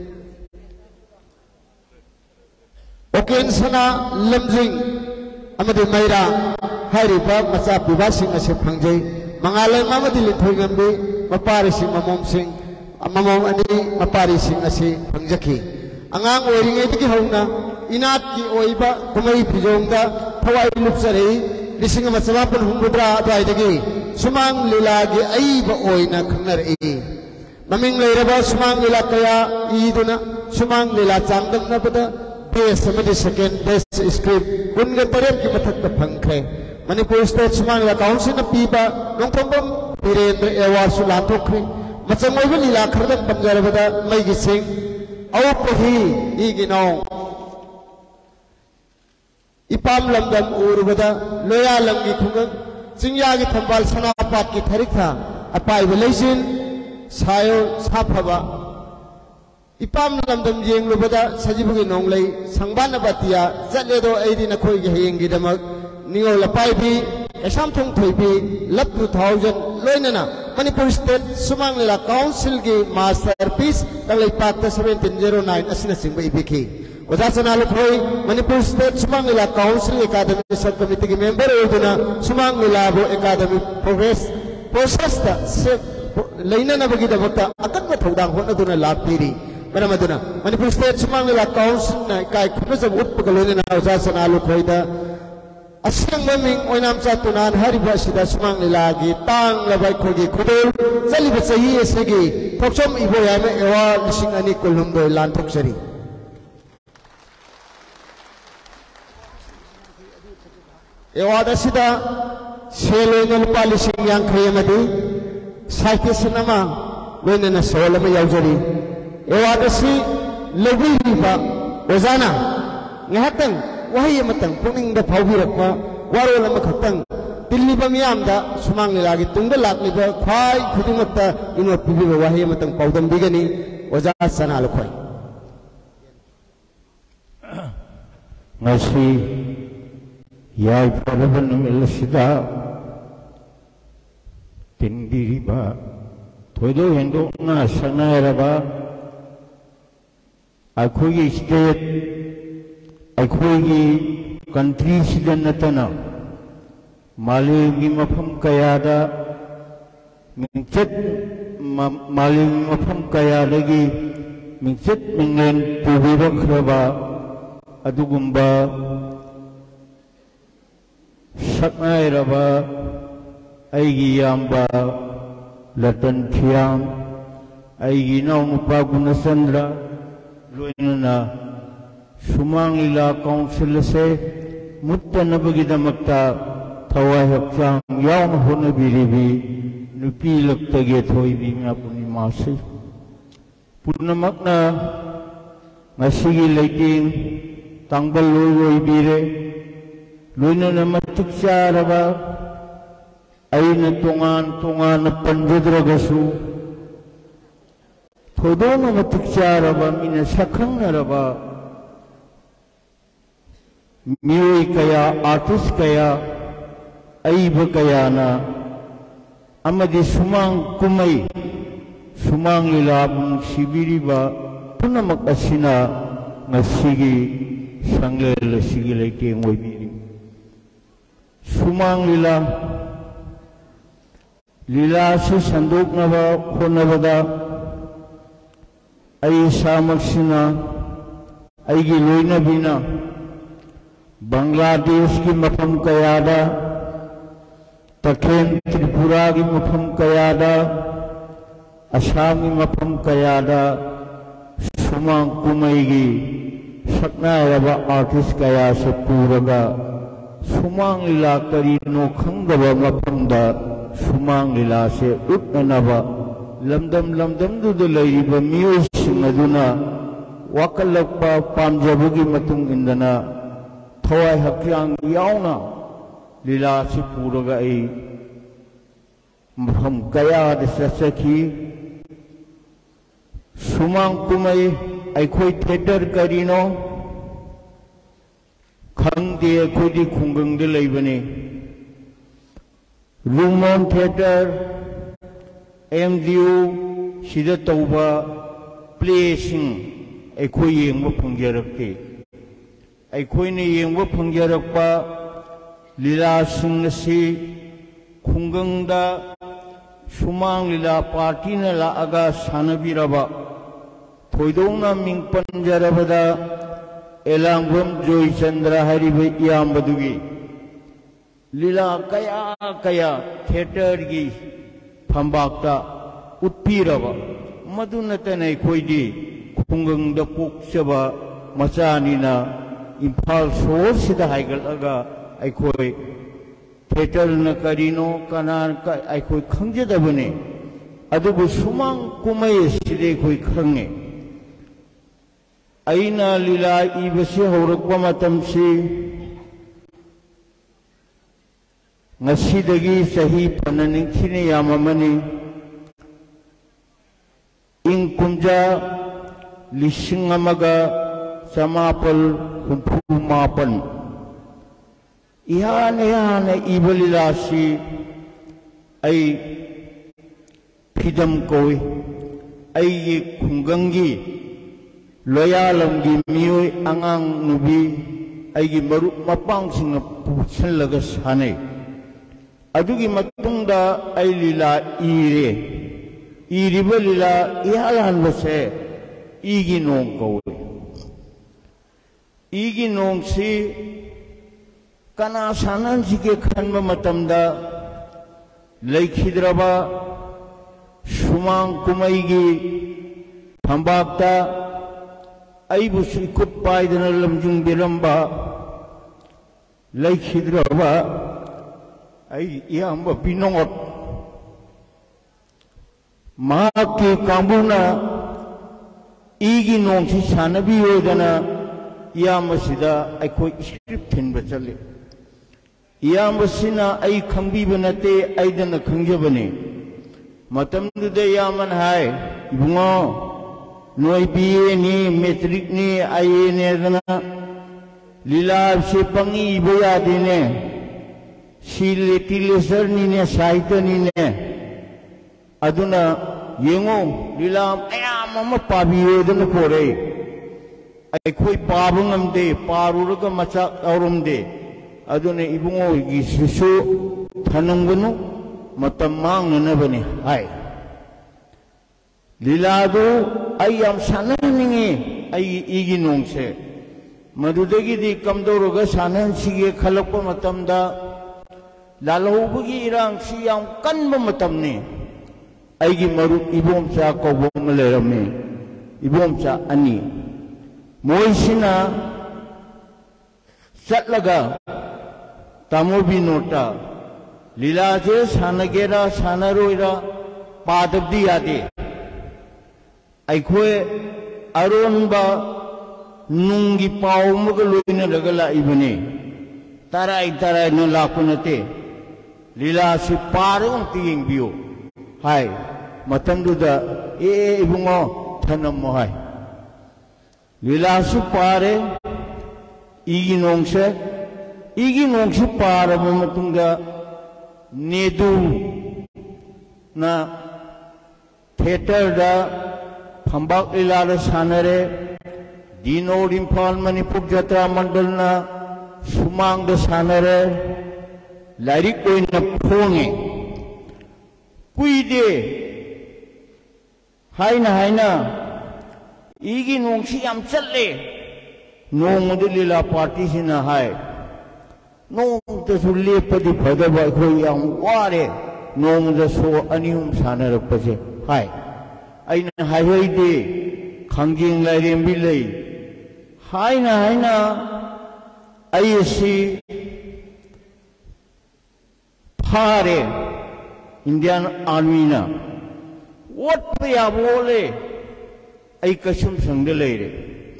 Speaker 6: Oken sana lemjing amade maira hariba macha bibasing ase phangjai mangalai mamadi lithoi ngambe mapari sing mamom sing amamom ani mapari sing ase phangjaki angang oringai tiki hauna inat ki oiba kumai pijongda thawai lupsarei lising masabapun humudra adai dagi sumang lilagi aiba oina khangnar e maming leiraba sumang lila kaya iduna sumang lila changdam na pada Best samedi second best script kun ga tarem ki mathak ta phangkhe Manipur State Sumang la council na piba nong thombam Virendra award su la thokri machangoi bi lila khardak panjarabada mai gi sing au pahi igino ipam lamdam urubada loya lamgi khungang chingya gi thambal sanapat ki tharikha apai belaisin sayo saphaba Ipam lamdam jeng lubada sajibugi nonglei sangbana batia zatledo aidi na khoi gi hengi damak ningo lapai bi esam thong thoi bi lap two thousand loinana Manipur State Sumang Lila Council gi masterpiece tanglei pakta seventeen oh nine asina singba ibiki oja sana lukhoi Manipur State Sumang Lila Council Academy Subcommittee gi member oduna Sumang Lila bo academy progress process ta se leina na bagi damakta akan ma thodang hona duna lapiri Manamaduna Manipur State Sumang Lila Council na kai khuna jab utpagalone na oja sana lukhoida asang maming oinam cha tunan hariba sida Sumang Lila gi tang labai khogi khudul chaliba sahi asegi thoksom iboya me ewa lising ani kulhum doi lan thoksari ewa da sida selonal palising yang khayamadi saite sanama wena na solama yaujari ewadasi lewi ba ozana ngahatang wahi matang puning da phaubirakpa waro lama khatang tilliba miyamda sumang lilagi tungda lakliba khwai khudungta ino pibiba wahi matang paudam bigani oja sana lokhoi
Speaker 8: ngasi yai paraban milasida tindiriba thoido hendo na sanaraba akhogi state akhogi country sidan natana malimi mafam kayada mingchet malimi mafam kayadagi mingchet mingen pubibakraba adugumba saknairaba aigi yamba latan thiam aigi naunupa gunasandra loinana sumang lila council se muttanabagidamata thawai hakchang yawn honabiribi nupi laktage thoibi nga punimasi punamakna ngasigi leiting tangbal loy bire loinana matiksaraba aina tungan tungan panjadragasu thoidona matiksaraba mina sakhangnaraba miyoi kaya artist kaya aiba kayana amadi sumang kumai sumang lilabung sibiriba punamak asina ngasigi sanglel sigi leiting oibiri sumang lila lila si sanduk naba khonabada ai samaksina aigi loina bina Bangladesh ki mafam kayada Takhen Tripura ki mafam kayada Assam ki mafam kayada Sumang kumai ki sakna raba artist kaya sa puraga Sumang lila karino khangdaba mafamda Sumang lila se utnanaba lamdam lamdam dudu layriba miyoy singaduna wakalakpa pamjabugi matung indana thawai hakyang yauna lila si puraga ai mafam kaya da sasaki sumang kumai aikhoi theater karino khangde aikhoi di khunggang de laibane Lumon Theater M D U sida tauba placing aikhoi yengba phangjarakte aikhoi ne yengba phangjarakpa lila sing si khunggang da sumang lila party na la aga sanabiraba thoidongna ming panjarabada elangwam Joy Chandra hariba iyambadugi lila kaya kaya theater gi phambakta utpiraba madunatana khoidi khunggang da poksaba machanina imphal shor sida haigal aga aikhoi theater na karino kanan ka aikhoi khangjadabane adubu sumang kumai side khoi khange aina lila ibasi horakpa matamsi ngasidagi sahi pananing thine yamamani ing kumja lising amaga samapal humpu mapan ihane ihane ibalilasi ay pidam koi ay khunggangi loyalamgi miyoy angang nubi ay maru mapang singa pusanlaga sanay adugi matungda ay lila ire iriba lila ihalan base igi nong kawai igi nong si kana sanan sige khanba matamda laikhidraba sumang kumaigi phambakta aibu sikut paidana lamjung biramba laikhidraba ai iyamba binongot maki kambuna igi nongsi sanabi odana iyamba sida aikoi script thinba chale iyambasina ai khangbiba nate aidana khangjabane matamduda yaman hai ibungo noi biye ni metric ni aye ne dana lila se pangi boya dine sile tileser ni ne saita ni ne aduna yengo lila ayam ma pabiye dana kore ai khoi pabu ngamde paruraga macha aurumde aduna ibungo gi sisu thanangunu matam mangna bane hai liladu ayam sananingi ay igi nongse madudagi di kamdoroga sanan sige khalakpa matamda lalaubugi irang siyam kanba matamni aygi maru ibomcha kobom lerame ibomcha ani moisina satlaga tamobi nota lilaje sanagera sanaroira padabdi yade aikhoi aronba nungi pawmuga loina lagala ibane tarai tarai no lakunate lila si parong tinging biyo hai matanduda e ibungo thanam mo hai lila su pare igi nongse igi nongse para matunga nedu na theater da Hambak ilala sanare dino Imphal Manipur Jatra Mandal na sumang da sanare lairik koi na phonge kuide haina haina igi nongsi yam challe nong lila party sina hai nong ta sulle padi phadaba khoi yam ware nong da so anium sanare pase hai aina haihai khangjing lairembi lei haina haina aisi phare Indian Army na what paya bole ai kasum sangde leire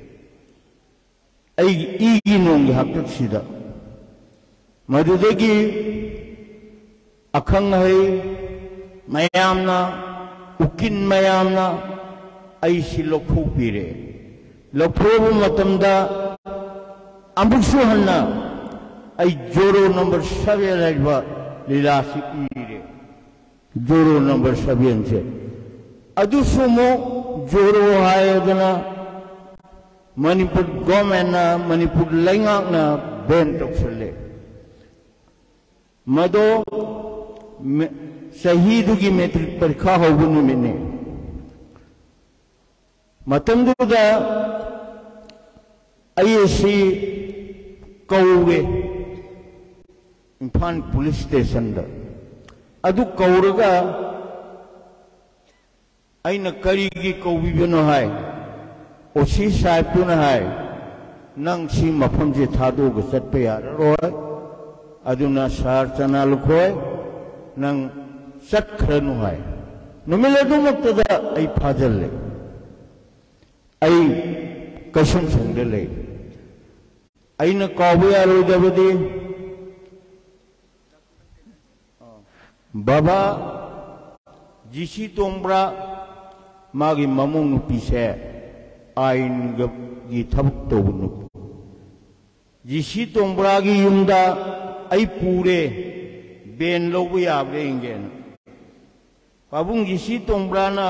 Speaker 8: ai igi nong haktak sida madudagi akhang hai mayamna ukin mayamna aisi lokho pire lokho matamda ambuksu hanna ai joro number seven lagba lilasi ire joro number seven se adu sumo joro hayadana manipur government na manipur laingak na ben toksale mado शहीदों की मैट्रिक परीक्षा होगुनु मिने मतंदुदा आईएसी कौवे इम्फाल पुलिस स्टेशन दा अदु कौरगा आइना करीगी कौबिबनो हाय ओसी साइपुना हाय नंग सी मफम जे थादोग चटपे यारोय अदुना सार चना लुखोय नंग सत्खरनु है नुमिलदु मक्तदा आई फाजल ले आई कसम संगले ले आई न कौबिया रोजबदी बाबा जिसी तोंब्रा मागी ममुंग पीसे आइन गी थबक तोबनु जिसी तोंब्रा की युमदा आई पूरे बेन लोग याबरे इंगेन पाबुंग जिसी तोंब्राना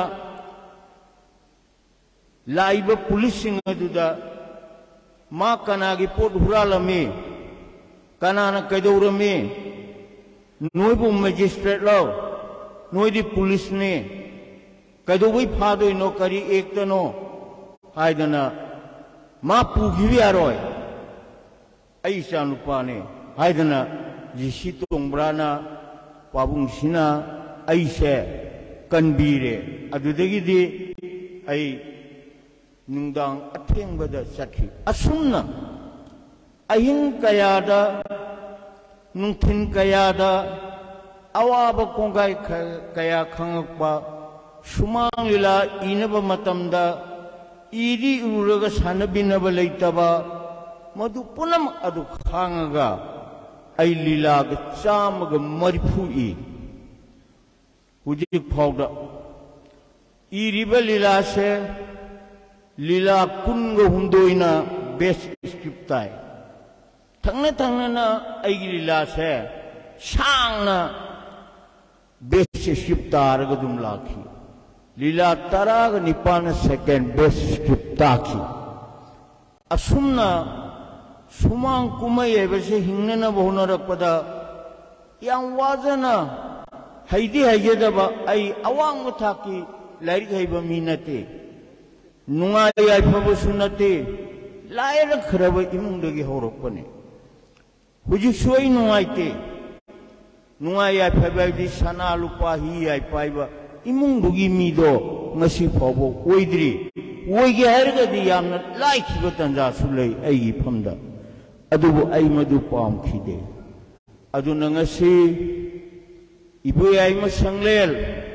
Speaker 8: लाइब पुलिस सिंह दुदा मा कना की पोट हुरालमे कना न कैदौरमे नोइबु मजिस्ट्रेट लो नोइदी पुलिस ने कैदौबै फादोइनो करी एकतनो हाइदना मा पुगिबि यारोय आई सानुपाने हाइदना जिसी तोंब्राना पाबुंग सिना ऐसे कनबीरे अदुदगिदी आई नुंदांग अथेंबदा सखी असुमना अहिंग कयादा नुंथिन कयादा अवाब कोंगाई कया खंगपा सुमांग लीला इनब मतमदा इरी उरग सानबिनब लैतबा मधु पुनम अदु खांगगा ai lila ga chama ga marfu i hujik phawda iriba lila se lila kun ga hundoina best script tai thangna thangna na ai lila se shangna best script tar ga dum lakhi lila tara ga nipan second best script takhi asumna sumang kumai ebase hingna na bohna rakpada yang wajana haidi haide ba ai awang thaki lairi haiba minate nunga yai phabu sunate laira khraba imung dagi horokpane huji suai nungaite nunga yai phabai di sana lupa hi yai paiba imung dugi mido ngasi phobo oidri oige harga di yamna lai khiba tanja sulai ai phamda adubu ai madu pam khide adu nangasi ibu ai ma sanglel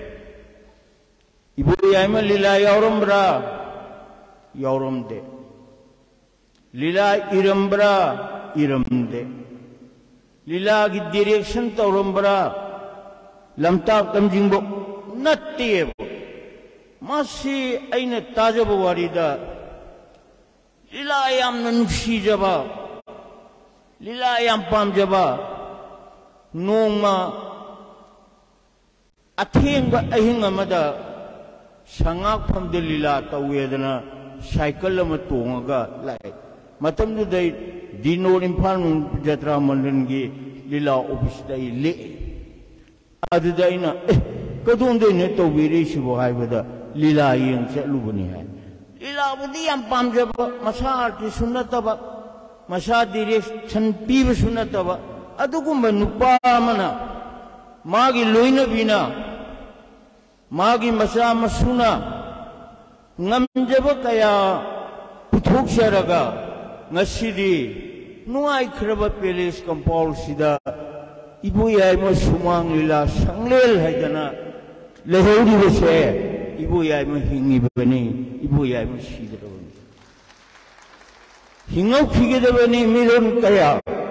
Speaker 8: ibu ai ma lila yaurambra yauramde lila irambra iramde lila gi direction taurambra lamta kamjingbo natte masi aina tajaba warida lila yam nuksi jaba lila yam pam jaba nongma athenga ahinga mada sangak phamde lila tawedana cycle ama tongaga lai matam du dai dino imphal jatra mandan gi lila office dai le adu dai na kadung de ne to biri sibo haibada lila yeng chelu bani hai lila budi yam pam jaba masa arti sunnata ba masa direction pi sunnata ba adugumba nupa mana magi loina bina magi masa masuna ngamjaba kaya puthuk saraga ngasidi nuai khraba palace compound sida ibu yai ma sumang lila sanglel haidana leheuri bese ibu yai ma hingi bani ibu yai ma sidrabani hingau khigedabani miron kaya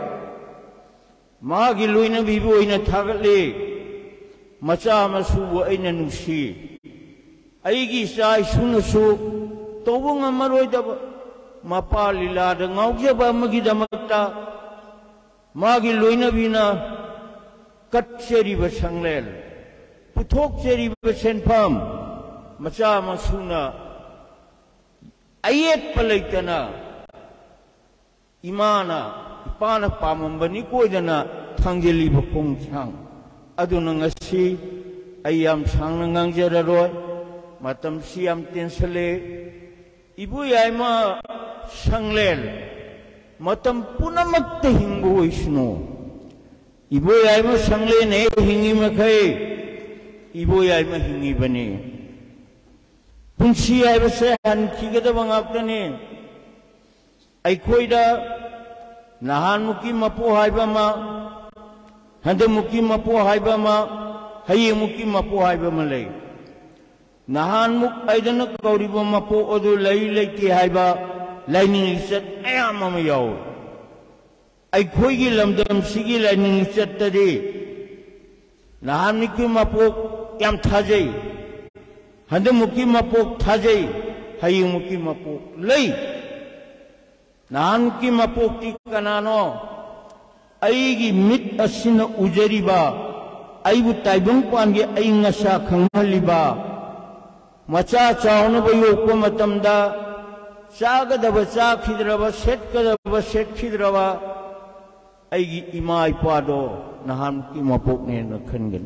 Speaker 8: magi loina bibu ina thagalle macha masubu aina nusi aigi sai sunasu tobunga maroidaba mapa lila da ngaujaba magi damakta magi loina bina kat seri basanglel puthok seri basenpham macha masuna ayet palaitana imana ipana pamambani koidana thangeli bapong chang aduna ngasi ayam sangna ngangjararoi matam siam tensale ibu yaima sanglel matam punamakta hingbu isno ibu yaima sangle ne hingi makai ibu yaima hingi bani punsi yaima se han khigada bangaptane aikhoida nahan muki mapo haiba ma hande muki mapo haiba ma haye muki mapo haiba ma lei nahan muk aidana kauriba mapo odu lei lei ki haiba laining set ayama ma yaw ai khoi gi lamdam sigi laining set tadi nahan muki mapo yam thajai hande muki mapo thajai haye muki mapo lei nahan muki mapo ti kanano aigi mit asina ujariba aibu taibang pangi ai ngasa khanghaliba macha chauna ba yokpa matamda chaga daba cha khidraba set kadaba set khidraba aigi ima ipado nahan ki mapok ne na khangane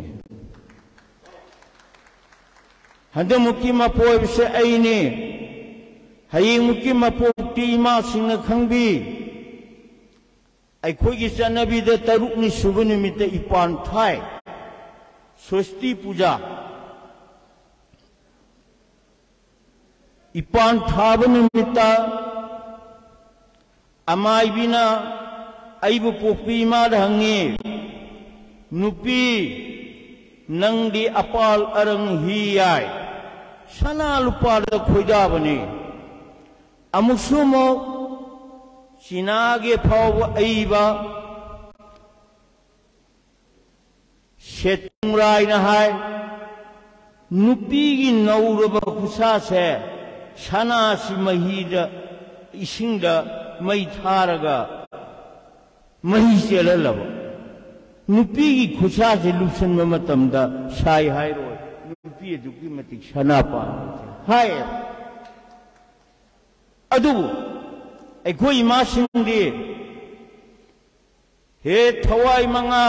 Speaker 8: hande muki mapoi se aine hayi muki mapok ti ima singna khangbi aikhoigi chanabi da tarukni subunimita ipan thai Swasti puja ipan thabanimita amai bina aibu pokpi ma hangi nupi nangdi apal arang hiyai sana lupa da khoida bani amusumo sinage phaw aiba Setungrai na hai nupi gi nauraba khusa se sana si mahida isingda mai tharaga mahi selalaba nupi gi khusa se lusan ma matamda sai hai ro nupi aduki matik sana pa hai adu aikoi ma singdi he thawai manga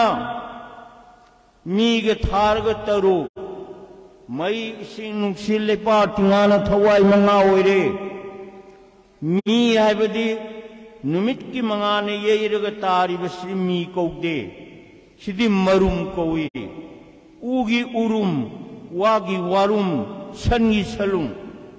Speaker 8: mi ga tharga taru mai sing nungsil lepa tingana thawai manga oire mi haibadi numit ki manga ne yeiraga tari basi mi kaude sidi marum kawi ugi urum wagi warum sangi salung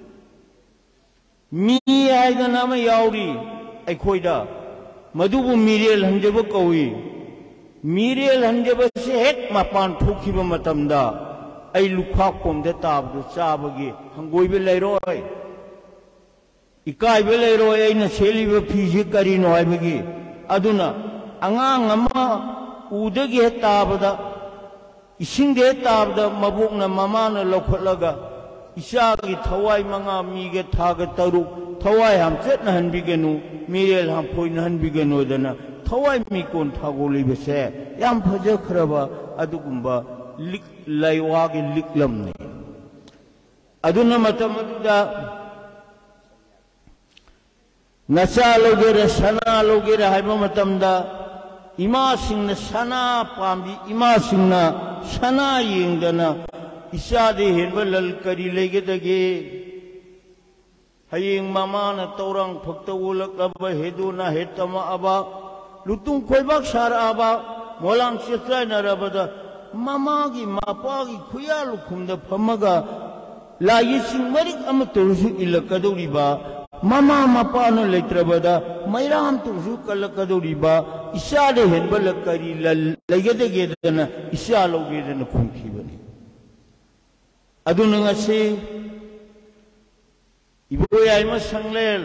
Speaker 8: mi haida nama yauri aikhoida madubu mirel hanjaba kawi mirel hanjaba se hek mapan thukiba matamda ai lukha komda tabdu chabagi hangoibe leiroi ikai be leiroi ai na seliba phiji kari no aibagi aduna angang ama udagi tabada isingde tabda mabukna mamana lokholaga isagi thawai manga mige thaga taru thawai hamchet na hanbigenu mirel ham poina hanbigenu dana thawai mi kon thagoli bese yam phaja khraba adugumba lik laiwagi liklamne aduna matamda nasa logera sana logera haiba matamda ima singna sana pambi ima singna sana yengdana isade henba lal kari legedage hayeng mamana taurang phakta ulakaba heduna hetama aba lutung khoibak sar aba molam chitrai narabada mama gi mapa gi khuyalu khumda phamaga layi sing marik am tursu ilakaduriba mama mapa no letrabada mairam tursu kalakaduriba isade henba lakari legedage dana isalo gedana khumkhibani aduna ngasi ibu yai ma sanglel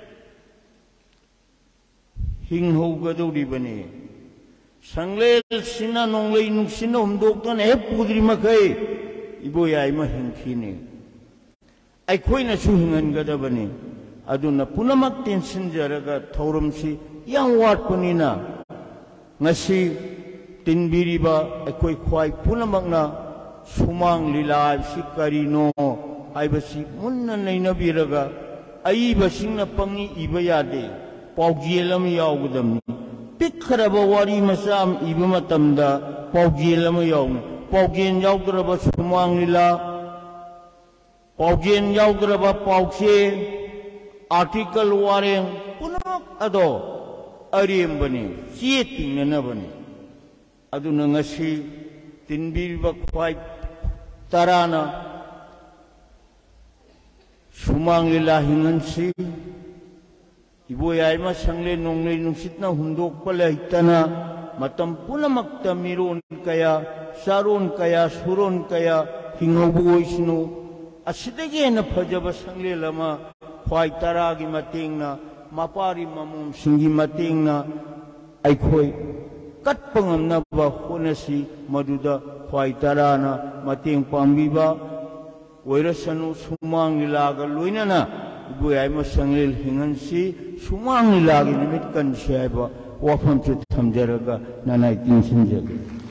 Speaker 8: hing ho gaduri bani sanglel sina nonglei nuk sina humdok tan he pudri makai ibu yai ma hingkhini ai khoina su hingan gada bani aduna punamak tension jaraga thauram si yang wat panina ngasi tinbiriba akoi khwai punamakna sumang lila sikarino aibasi munna nainabiraga aiba singna pangi iba yade paujelam yaugdamni pikhraba wari masam iba matamda paujelam yaugni paujen yaugdraba sumang lila paujen yaugdraba pauche article wareng punak ado ariembani sietingna bani aduna ngasi tinbiriba khwai tarana sumang lila hingansi ibu yai ma sangle nongle nungsitna hundok palaitana matam punamakta miron kaya saron kaya suron kaya hingobu isnu asidege na phajaba sangle lama khwai taragi matingna mapari mamum singi matingna aikhoi katpangamna ba honasi maduda khwai tarana mating pambiba oirasanu sumang nilaga loinana ibu yai ma sanglel hingansi sumang nilagi nimit kan siaba wafam chu thamjaraga nanai tinsinjage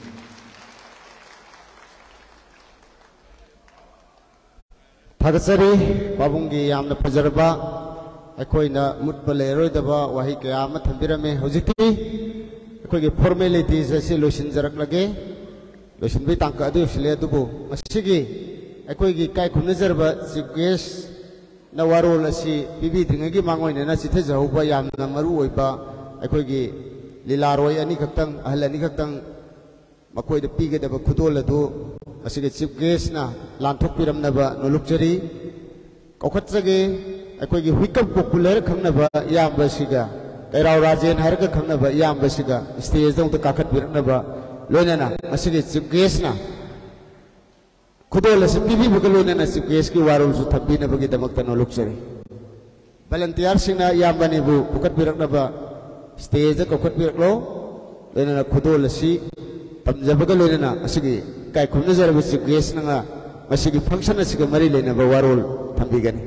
Speaker 6: Thagatsari babungi yamna fajarba akoina mutba leroidaba wahi kaya ama thambirame hojikti akoigi formalities asi loisinjaraklage loisinbi tangka adu sile adubu masigi akoigi kai khumnazarba chief guest na warol asi bibi dingagi mangoina na sithe jahuba yamna maru oiba akoigi lilaroi ani khaktang ahal ani khaktang makoida pigedaba khudol adu asige chief guest na lanthok piramnaba nolukjari kokhatsage akoigi huikam popular khangnaba yamba siga kairau rajen harga khangnaba yamba siga stage dong ta kakhat biraknaba loinana asige chief guest na khudol asi bibi bugalona na chief guest ki warul su thabina bagi damakta nolukjari volunteer singna yamba ni bu bukat biraknaba stage ko khat biraklo loinana khudol asi tamjabaga loina asigi kai khumna jaraba chief guest nanga masigi function asiga mari lena ba warol thambigani.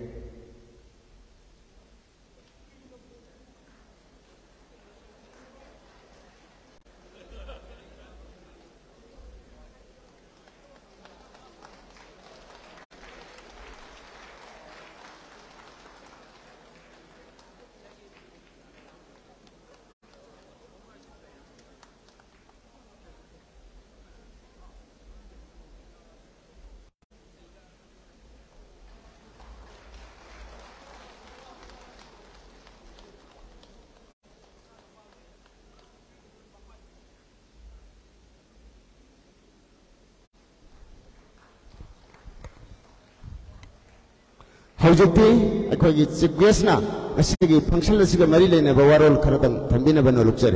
Speaker 6: Hojukti akhoi chief guest na asigi function asiga mari lena ba warol kharadang thambina bano lukjari.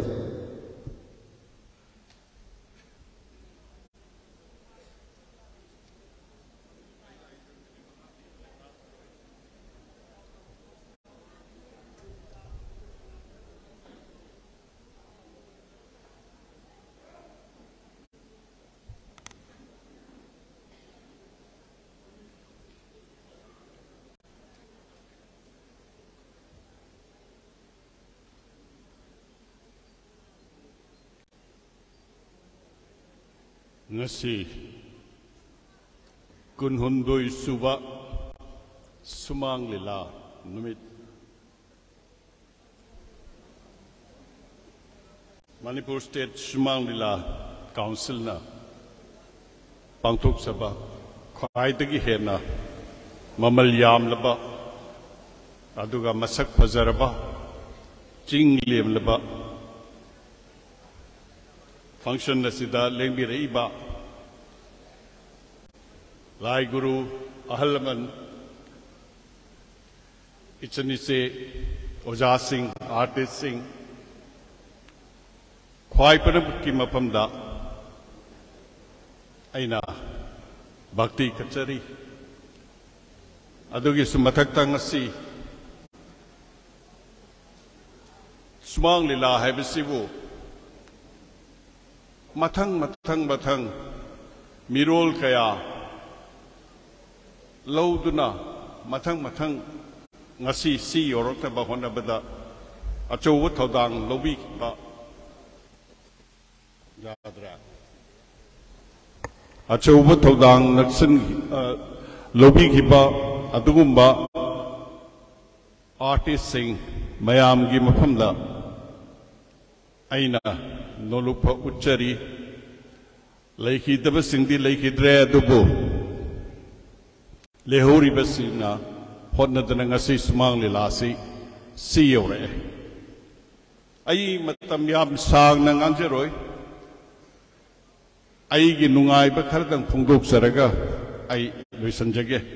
Speaker 5: Ngasi kunhundoi suba sumang lila numit Manipur State Sumang Lila Council na pangtuk saba khwaidagi hena mamal yam laba aduga masak fazaraba ching lem laba function nasida lengbi reiba Lai Guru Ahalman Ichanise Oja Singh Artist Singh Khwai Panab ki mapamda Aina Bhakti Kachari Adugi Sumathakta ngasi Sumang Lila Haibasibu Mathang Mathang Mathang Mirol Kaya Lauduna Mathang Mathang Ngasi Si Yorokta Bahona Bada Acho Thodang Lobi Ba Jadra Acho Thodang Naksin Lobi Hiba Adugumba Artist Singh Mayam Gi Mapamda Aina Nolupa Uchari Leiki Daba Singdi Leiki Dre Dubu Lehori Basina Hotna Danangasi Sumang Lilasi Si Yore Ay Matam Yam Sang Nang Anjeroy Ay Ginungai Bakardang Pungduk Saraga Ay Luisanjage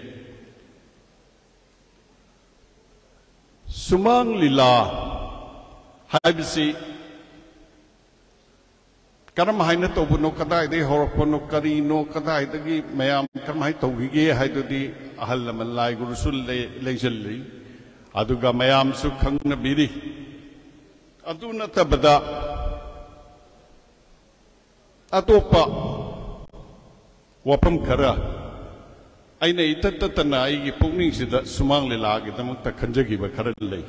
Speaker 5: Sumang Lila Haibisi Karam Haina Tobuno Kadai, the Horopono Karino Kadai, the Mayam Kamai Togi, Haidodi, Ahalaman Lai Gurusul Leisurely, Aduga Mayam Sukanga Biri, Aduna Tabada Atopa Wapam Kara, Aina Itatana, Igi Punging Sida, Sumang Lilagi, the Mukta Kanjagi, Bakarale.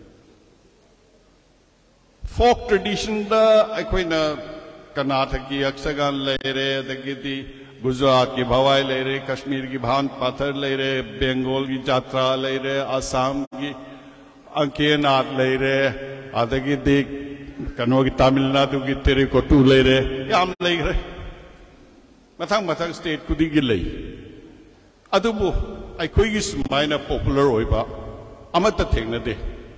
Speaker 5: Folk tradition, the Aquina. Karnataki अक्सगान ले रहे दगिति गुजरात की भवाई ले रहे कश्मीर की भान पाथर ले रहे बंगाल की यात्रा ले रहे असम की अंकेनाथ ले रहे आदगिति कन्नौज की तमिलनाडु की तेरेकोटू ले रहे याम ले रहे मथंग मथंग स्टेट कुदी गिले अदुबु अखोई सुमाइना पॉपुलर होइबा अमत थेंगनदे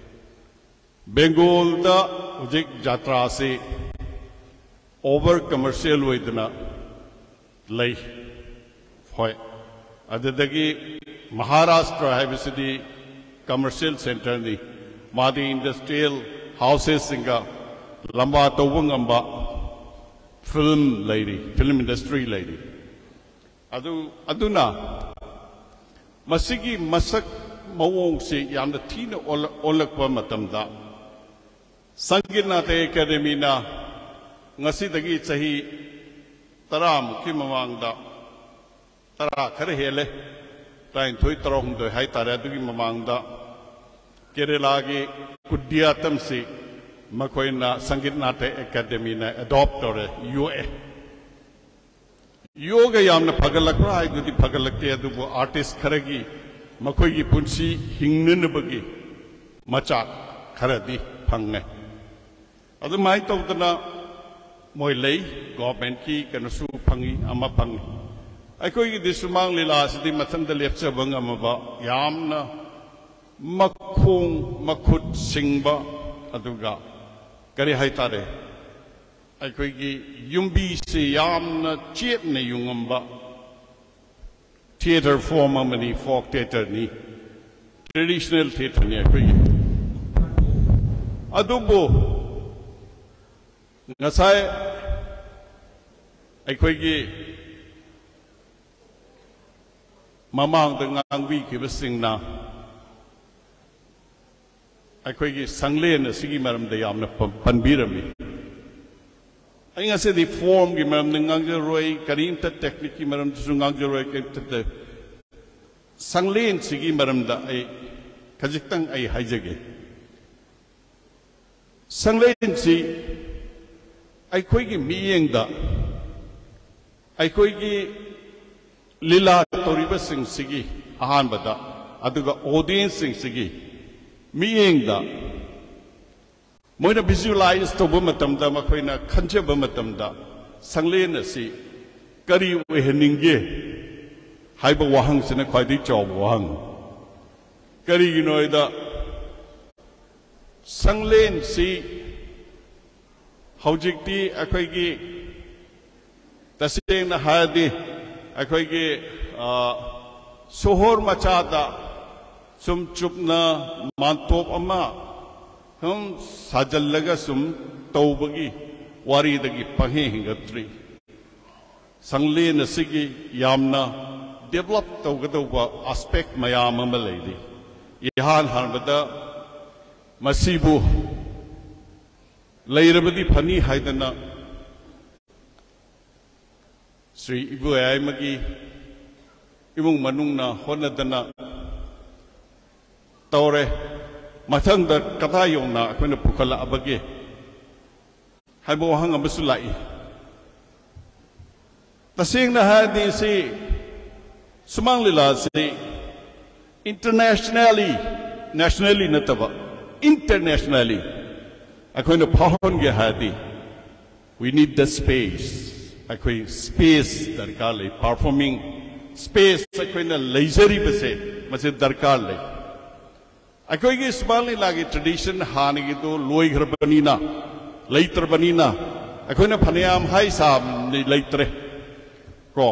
Speaker 5: बंगाल दा उजिक यात्रा से over commercial waydana lay hoy adadagi Maharashtra haibisidi commercial center ni madi industrial houses singa lamba tawungamba film lady film industry lady adu aduna masigi masak mawong se yamna thina olakwa matamda Sanginate Academy na ngasi dagi chahi tara muki mamangda tara khare hele tain thoi tarong doi hai tare adugi mamangda Kerala gi kudiatam si makoina Sangit Nata Academy na adopt ore U A yoga yamna pagalakra ai dudi pagalakte adubu artist kharagi makoi gi punsi hingnen bagi macha kharadi phangne adu mai tawdana moi lei government ki kanasu phangi ama phangi ai koi gi disumang lila sidi mathanda lepcha banga maba yamna makhung makhut singba aduga kari haitare ai koi gi yumbi se yamna chetne yungamba theater form amani folk theater ni traditional theater ni ai koi adubo ngasai ai koi gi mamang da ngangwi ki basingna ai koi gi sanglen sigi maram da yamna panbirami ai ngase di form gi maram ngang roi karin ta technique gi maram sungang roi ke ta sanglen sigi maram da ai kajiktang ai haijage sanglen si ai koi gi miyeng da ai koi gi lila toriba sing sigi ahan bada aduga audience sing sigi miyeng da moina visualize to bu matam da makoina khanje bu matam da sanglen si kari we heninge haiba wahang sina khwaidi chaw wahang kari ginoi da sanglen si haujikti akhoi gi taseng na hadi akhoi gi sohor machada sum chupna mantop ama hum sajallaga sum tawbagi wari dagi pahe hingatri sanglen sigi yamna develop tawgadawba aspect mayam ama leidi ihan hanbada masibu lairabadi phani haidana Sri Ibu ai magi imung manungna honadana tawre mathang da katha yongna akoina pukhala abage haibo hang amasu lai tasingna hadi si sumang lila si internationally nationally nataba internationally akoina phahon ge hadi we need the space akoi space darkar le performing space akoina leisure base mase darkar le akoi ge small lagi tradition han gi to loi ghar banina leitar banina akoina phaniam hai sam ni leitre ko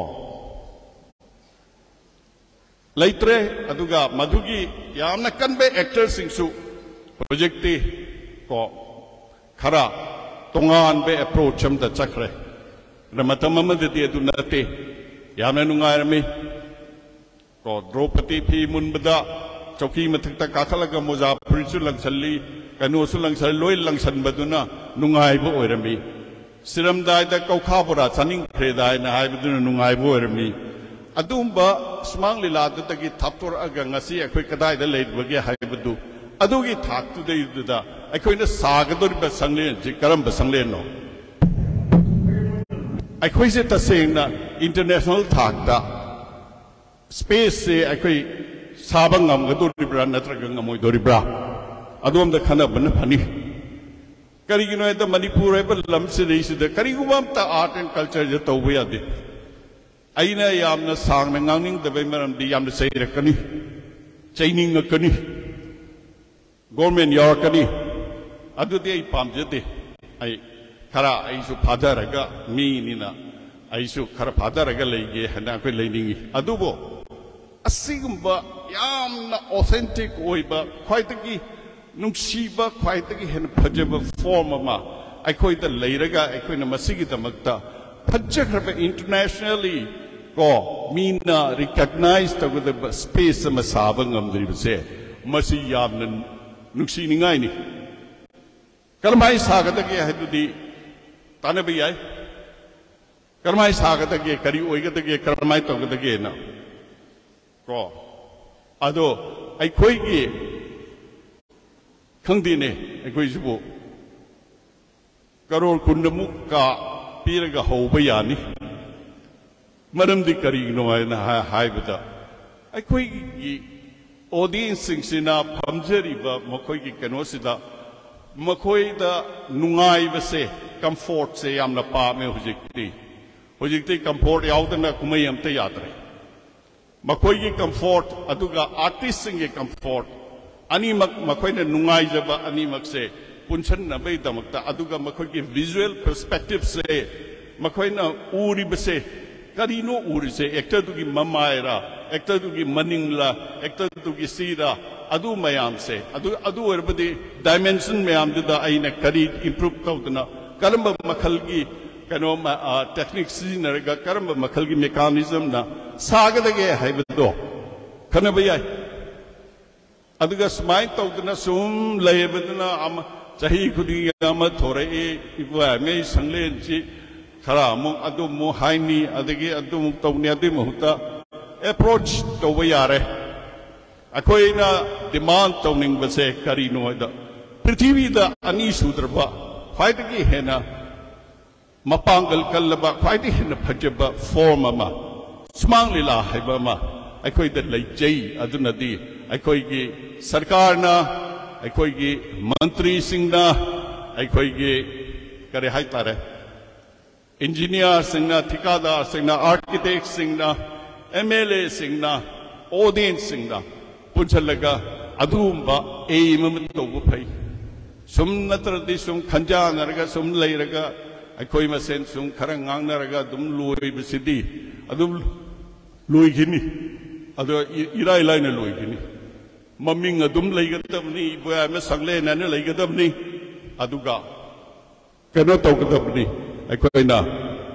Speaker 5: leitre aduga madhugi yamna kanbe actors singsu project ti ko khara tongan be approach am da chakre ramatam amade adu nate yamna nungairami ko Draupadi phi munbada chauki mathakta kathalaga moja prinsu langsalli kanu su langsal loi langsan baduna nungai bo oirami siram dai da kaukha bora chaning khredai na hai baduna nungai bo oirami adumba smang lila da gi thaptor aga ngasi akhoi kadai da leibage hai badu adugi thak tu dei da akoina sagadori ba sanglen ji karam ba sanglen no akoi se tasengna international thak da space se akoi sabang ngam gadori bra natraga ngamoi dori bra adom da khana ban phani kari gino da manipur ba lam se rei se da kari gumam ta art and culture je to ya de aina yamna sangna ngangning da be maram di yamna sei rakani chaining akani government yorkani adudi ai pamjade ai khara ai su phadaraga mi nina ai su khara phadaraga leige hana ko leiningi adubo asigumba yamna authentic oiba khwaitagi nungsiba khwaitagi hen phajaba form ama ai khoi da leiraga ai khoi na masigi damakta phajjakhra internationally ko mina recognize ta with the space ama sabangam dribse masi yamna nuksi ningai ni kalamai sagada ke hadudi tanabi ai Karmai sagadage, kari oigadage, karmai togadage na. Ko. Ado, ay koi ki kangdine, ay koi sibo. Karol kundamuk ka piraga haubayani. Madam di kari no ay na hai bada. Ay koi ki audience sing sina pamjari ba makoi ki kanosida. Makoi da nungai base comfort se yamna pa me hujikti. Hujikti comfort yaudana kumai amte yadre. Makoi ki comfort aduga artist sing ki comfort. Ani mak makoi na nungai jaba ani mak se punchen na bay damakta aduga makoi ki visual perspective se makoi na uri base karino uri se actor tu ki mamaira actor tu ki maningla actor tu ki sira adu mayam se adu adu erbadi dimension mayam da aina kari improve kaudna karamba makhal ki kano ma technique sizinarga karamba makhal ki mechanism na sagadage haibado kana bayai aduga smile kaudna sum layebadna am chahi khudi ama thore e ibwa me sanglen chi khara mo adu mo haini adagi adu mo tawni adu muhta approach to yare akoi na demand tawning base kari no da prithvi da ani sudraba khwaidagi hena mapangal kallaba khwaidagi hena phajaba form ama smang lila haiba ma akoi da leijai aduna di akoi gi sarkar na akoi gi mantri singh na akoi gi kare hai tare engineer singh na thikadar singh na architect singh na M L A singh na audience singh na punchalaga adumba e imam tobu phai sum natradi sum khanja naraga sum leiraga akoi masen sum khara ngang naraga dum loi bisidi adum loi gini ado ira ilai na loi gini maming adum leigadabni boya me sangle na ne leigadabni aduga kano togadabni akoi na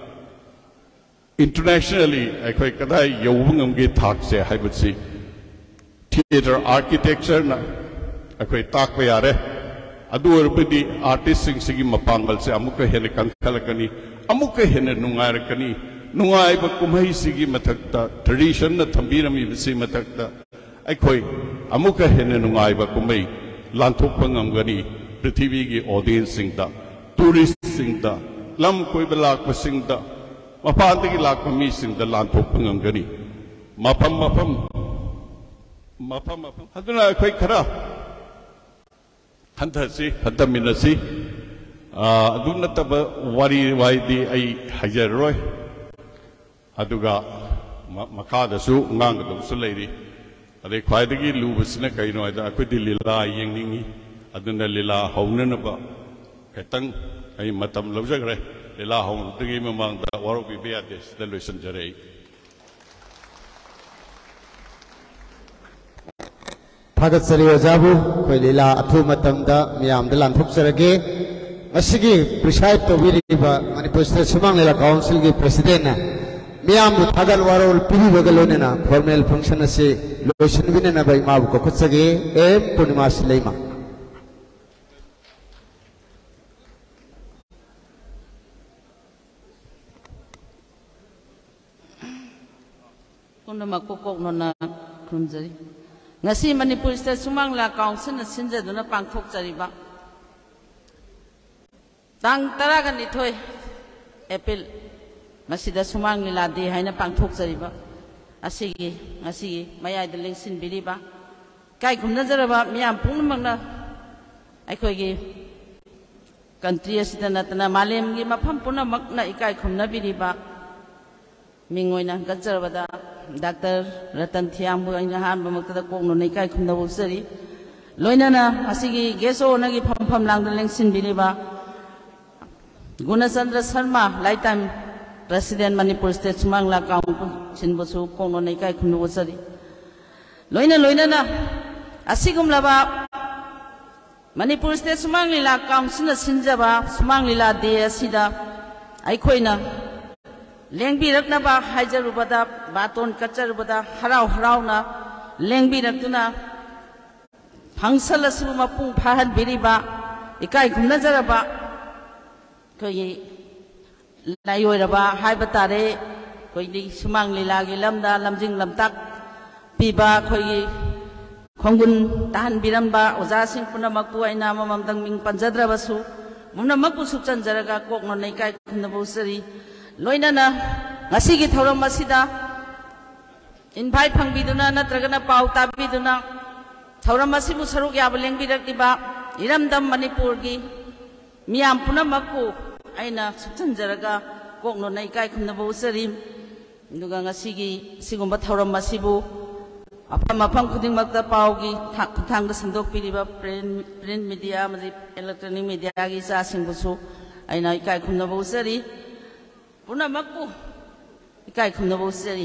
Speaker 5: internationally akoi kadai yawungam ge thak se haibasi theater architecture na akoi tak pa yare adu orbidi artist sing sigi mapangal se amuka hene kankalakani amuka hene nungairakani nungai ba kumhai sigi mathakta tradition na thambirami bisi mathakta akoi amuka hene nungai ba kumai lanthok pangamgani prithvi gi audience sing da tourist sing da lam koi balak sing da mapantagi lak mi sing da lanthok pangamgani mapam mapam mapam mapam aduna akoi khara hanthasi hantaminasi aduna taba wari waidi ai hajaroi aduga makada su ngang dum su leiri ade khwaidagi lubasna kaino ada akoi lila yengningi aduna lila haunana ba ketang ai matam lobjagre lila haun tigi mamang da waro bi beades da loisan jarei
Speaker 6: Thagat sari ojabu koi lila athu matam da miyam da lan thuk sarage asigi preside to biriba Manipur State Sumang Lila Council gi president na miyam bu thagal warol piri bagalone na formal function ase lotion bine na bai ma bu ko kutsage em purnimas leima
Speaker 9: kuna makokok nona krumjari ngasi Manipur State Sumang Lila Council na sinjaduna pangthok jariba tang taraga nithoi April masida Sumang Lila de haina pangthok jariba asigi asigi mayai da lengsin biriba kai khumna jaraba miyam pungmangna aikoi gi country asida natana malem gi mafam punamakna ikai khumna biriba mingoina gajarabada Doctor Ratan Thiam bu aina han bu makta ko no nei kai khumna busari loinana asigi geso nagi pham pham lang da lengsin biriba Gunachandra Sharma lifetime President Manipur State Sumang Lila Council bosu ko no nei kai khumna busari loina loinana asigum laba Manipur State Sumang Lila Council na sinjaba Sumang Lila de asida aikoina lengbi rakna ba haijarubada baton kacharubada harau harau na lengbi raktuna phangsala su mapung phahan biriba ikai khumna jaraba koi लायोरबा हाइबा तारे कोई सुमांग लीला की लमदा लमजिंग लमताक पीबा कोई खोंगुन ताहन बिरंबा ओजा सिंह पुनमकु आइना ममदंग मिंग पंजद्रबसु मुनमकु सुचनजरगा कोकनो नैकाय खुनबुसरी लोइनाना ngasi gi thauram masida invite phangbiduna natragana pau tabiduna thauram masibu saruk ya lengbiraktiba iramdam manipur gi miyam punamakku aina suchanjaraga kokno naikai khumnabu usari duga ngasi gi sigumba thauram masibu apam apam khuding makta pau gi thang da sandok piriba print print media mari electronic media gi sa singbusu aina ikai khumnabu usari punamakku ikai khumnabu usari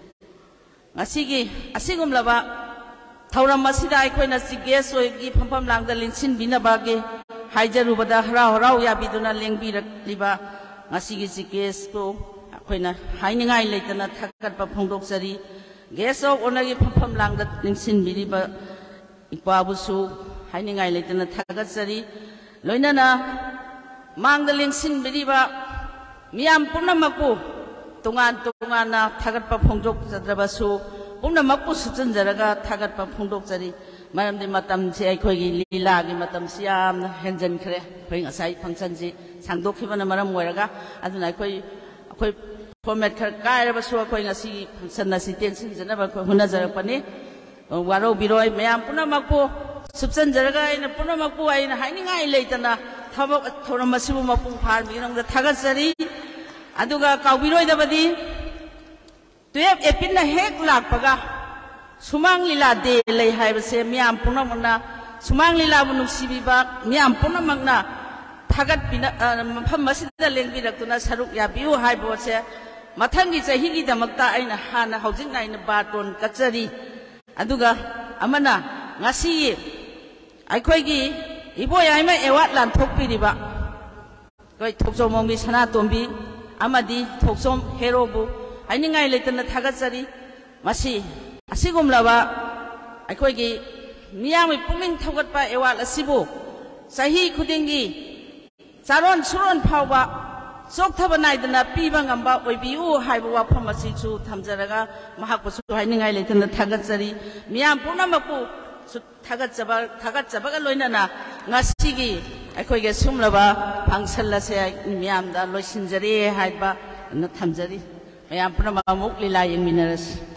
Speaker 9: ngasi gi asigum laba thauram masida aikoina siges oi gi phampam langda lingsin binaba ge haijarubada harau harau ya biduna lengbirak liba ngasi gi siges ko akoina hainingai leitana thakat pa phongdok sari ges of onagi phampam langda lingsin biriba ikwabusu hainingai leitana thakat sari loinana mangda lingsin biriba miyam punamaku tungan tungana thagat pa phongjok jadrabasu pumna makpu suchanjaraga thagat pa phongjok jari maramdi matam si aikoi gi lila gi matam siam henjan khre khoi ngasai function ji sangdok khibana maram moiraga aduna aikoi akoi format khar kairabasu akoi ngasi function na si tension jana ba huna jarakpani waro biroi mayam puna makpu suchanjaraga ina puna makpu aina hainingai leitana thabok thoram masibu mapung phar bi nang da thagat jari aduga kaubiroi dabadi twelve April na hek lakpaga sumang lila de lei haibase miyam punamna sumang lila bunuk sibiba miyam punamagna thagat bina mafam masida lengbirakuna saruk ya biu haibose mathangi chahi gi damakta aina hana housing aina baton kachari aduga amana ngasi aikoi gi iboy aima ewat lan thokpiriba koi thokjomongi sana tombi amadi thoksom herobu ainingai leitana thagatsari masi asigumlaba aikoigi miyami puming thogatpa ewal asibu sahi khudingi charon suron phawba chokthaba naidana piba ngamba oibiu haibu wafam asi chu thamjaraga mahakpasu ainingai leitana thagatsari miyam punamaku thagatsaba thagatsaba loinana ngasigi aikoige sumlaba phangsalase miyamda loisinjari haiba na thamjari mayam punamamuk lila yengminaras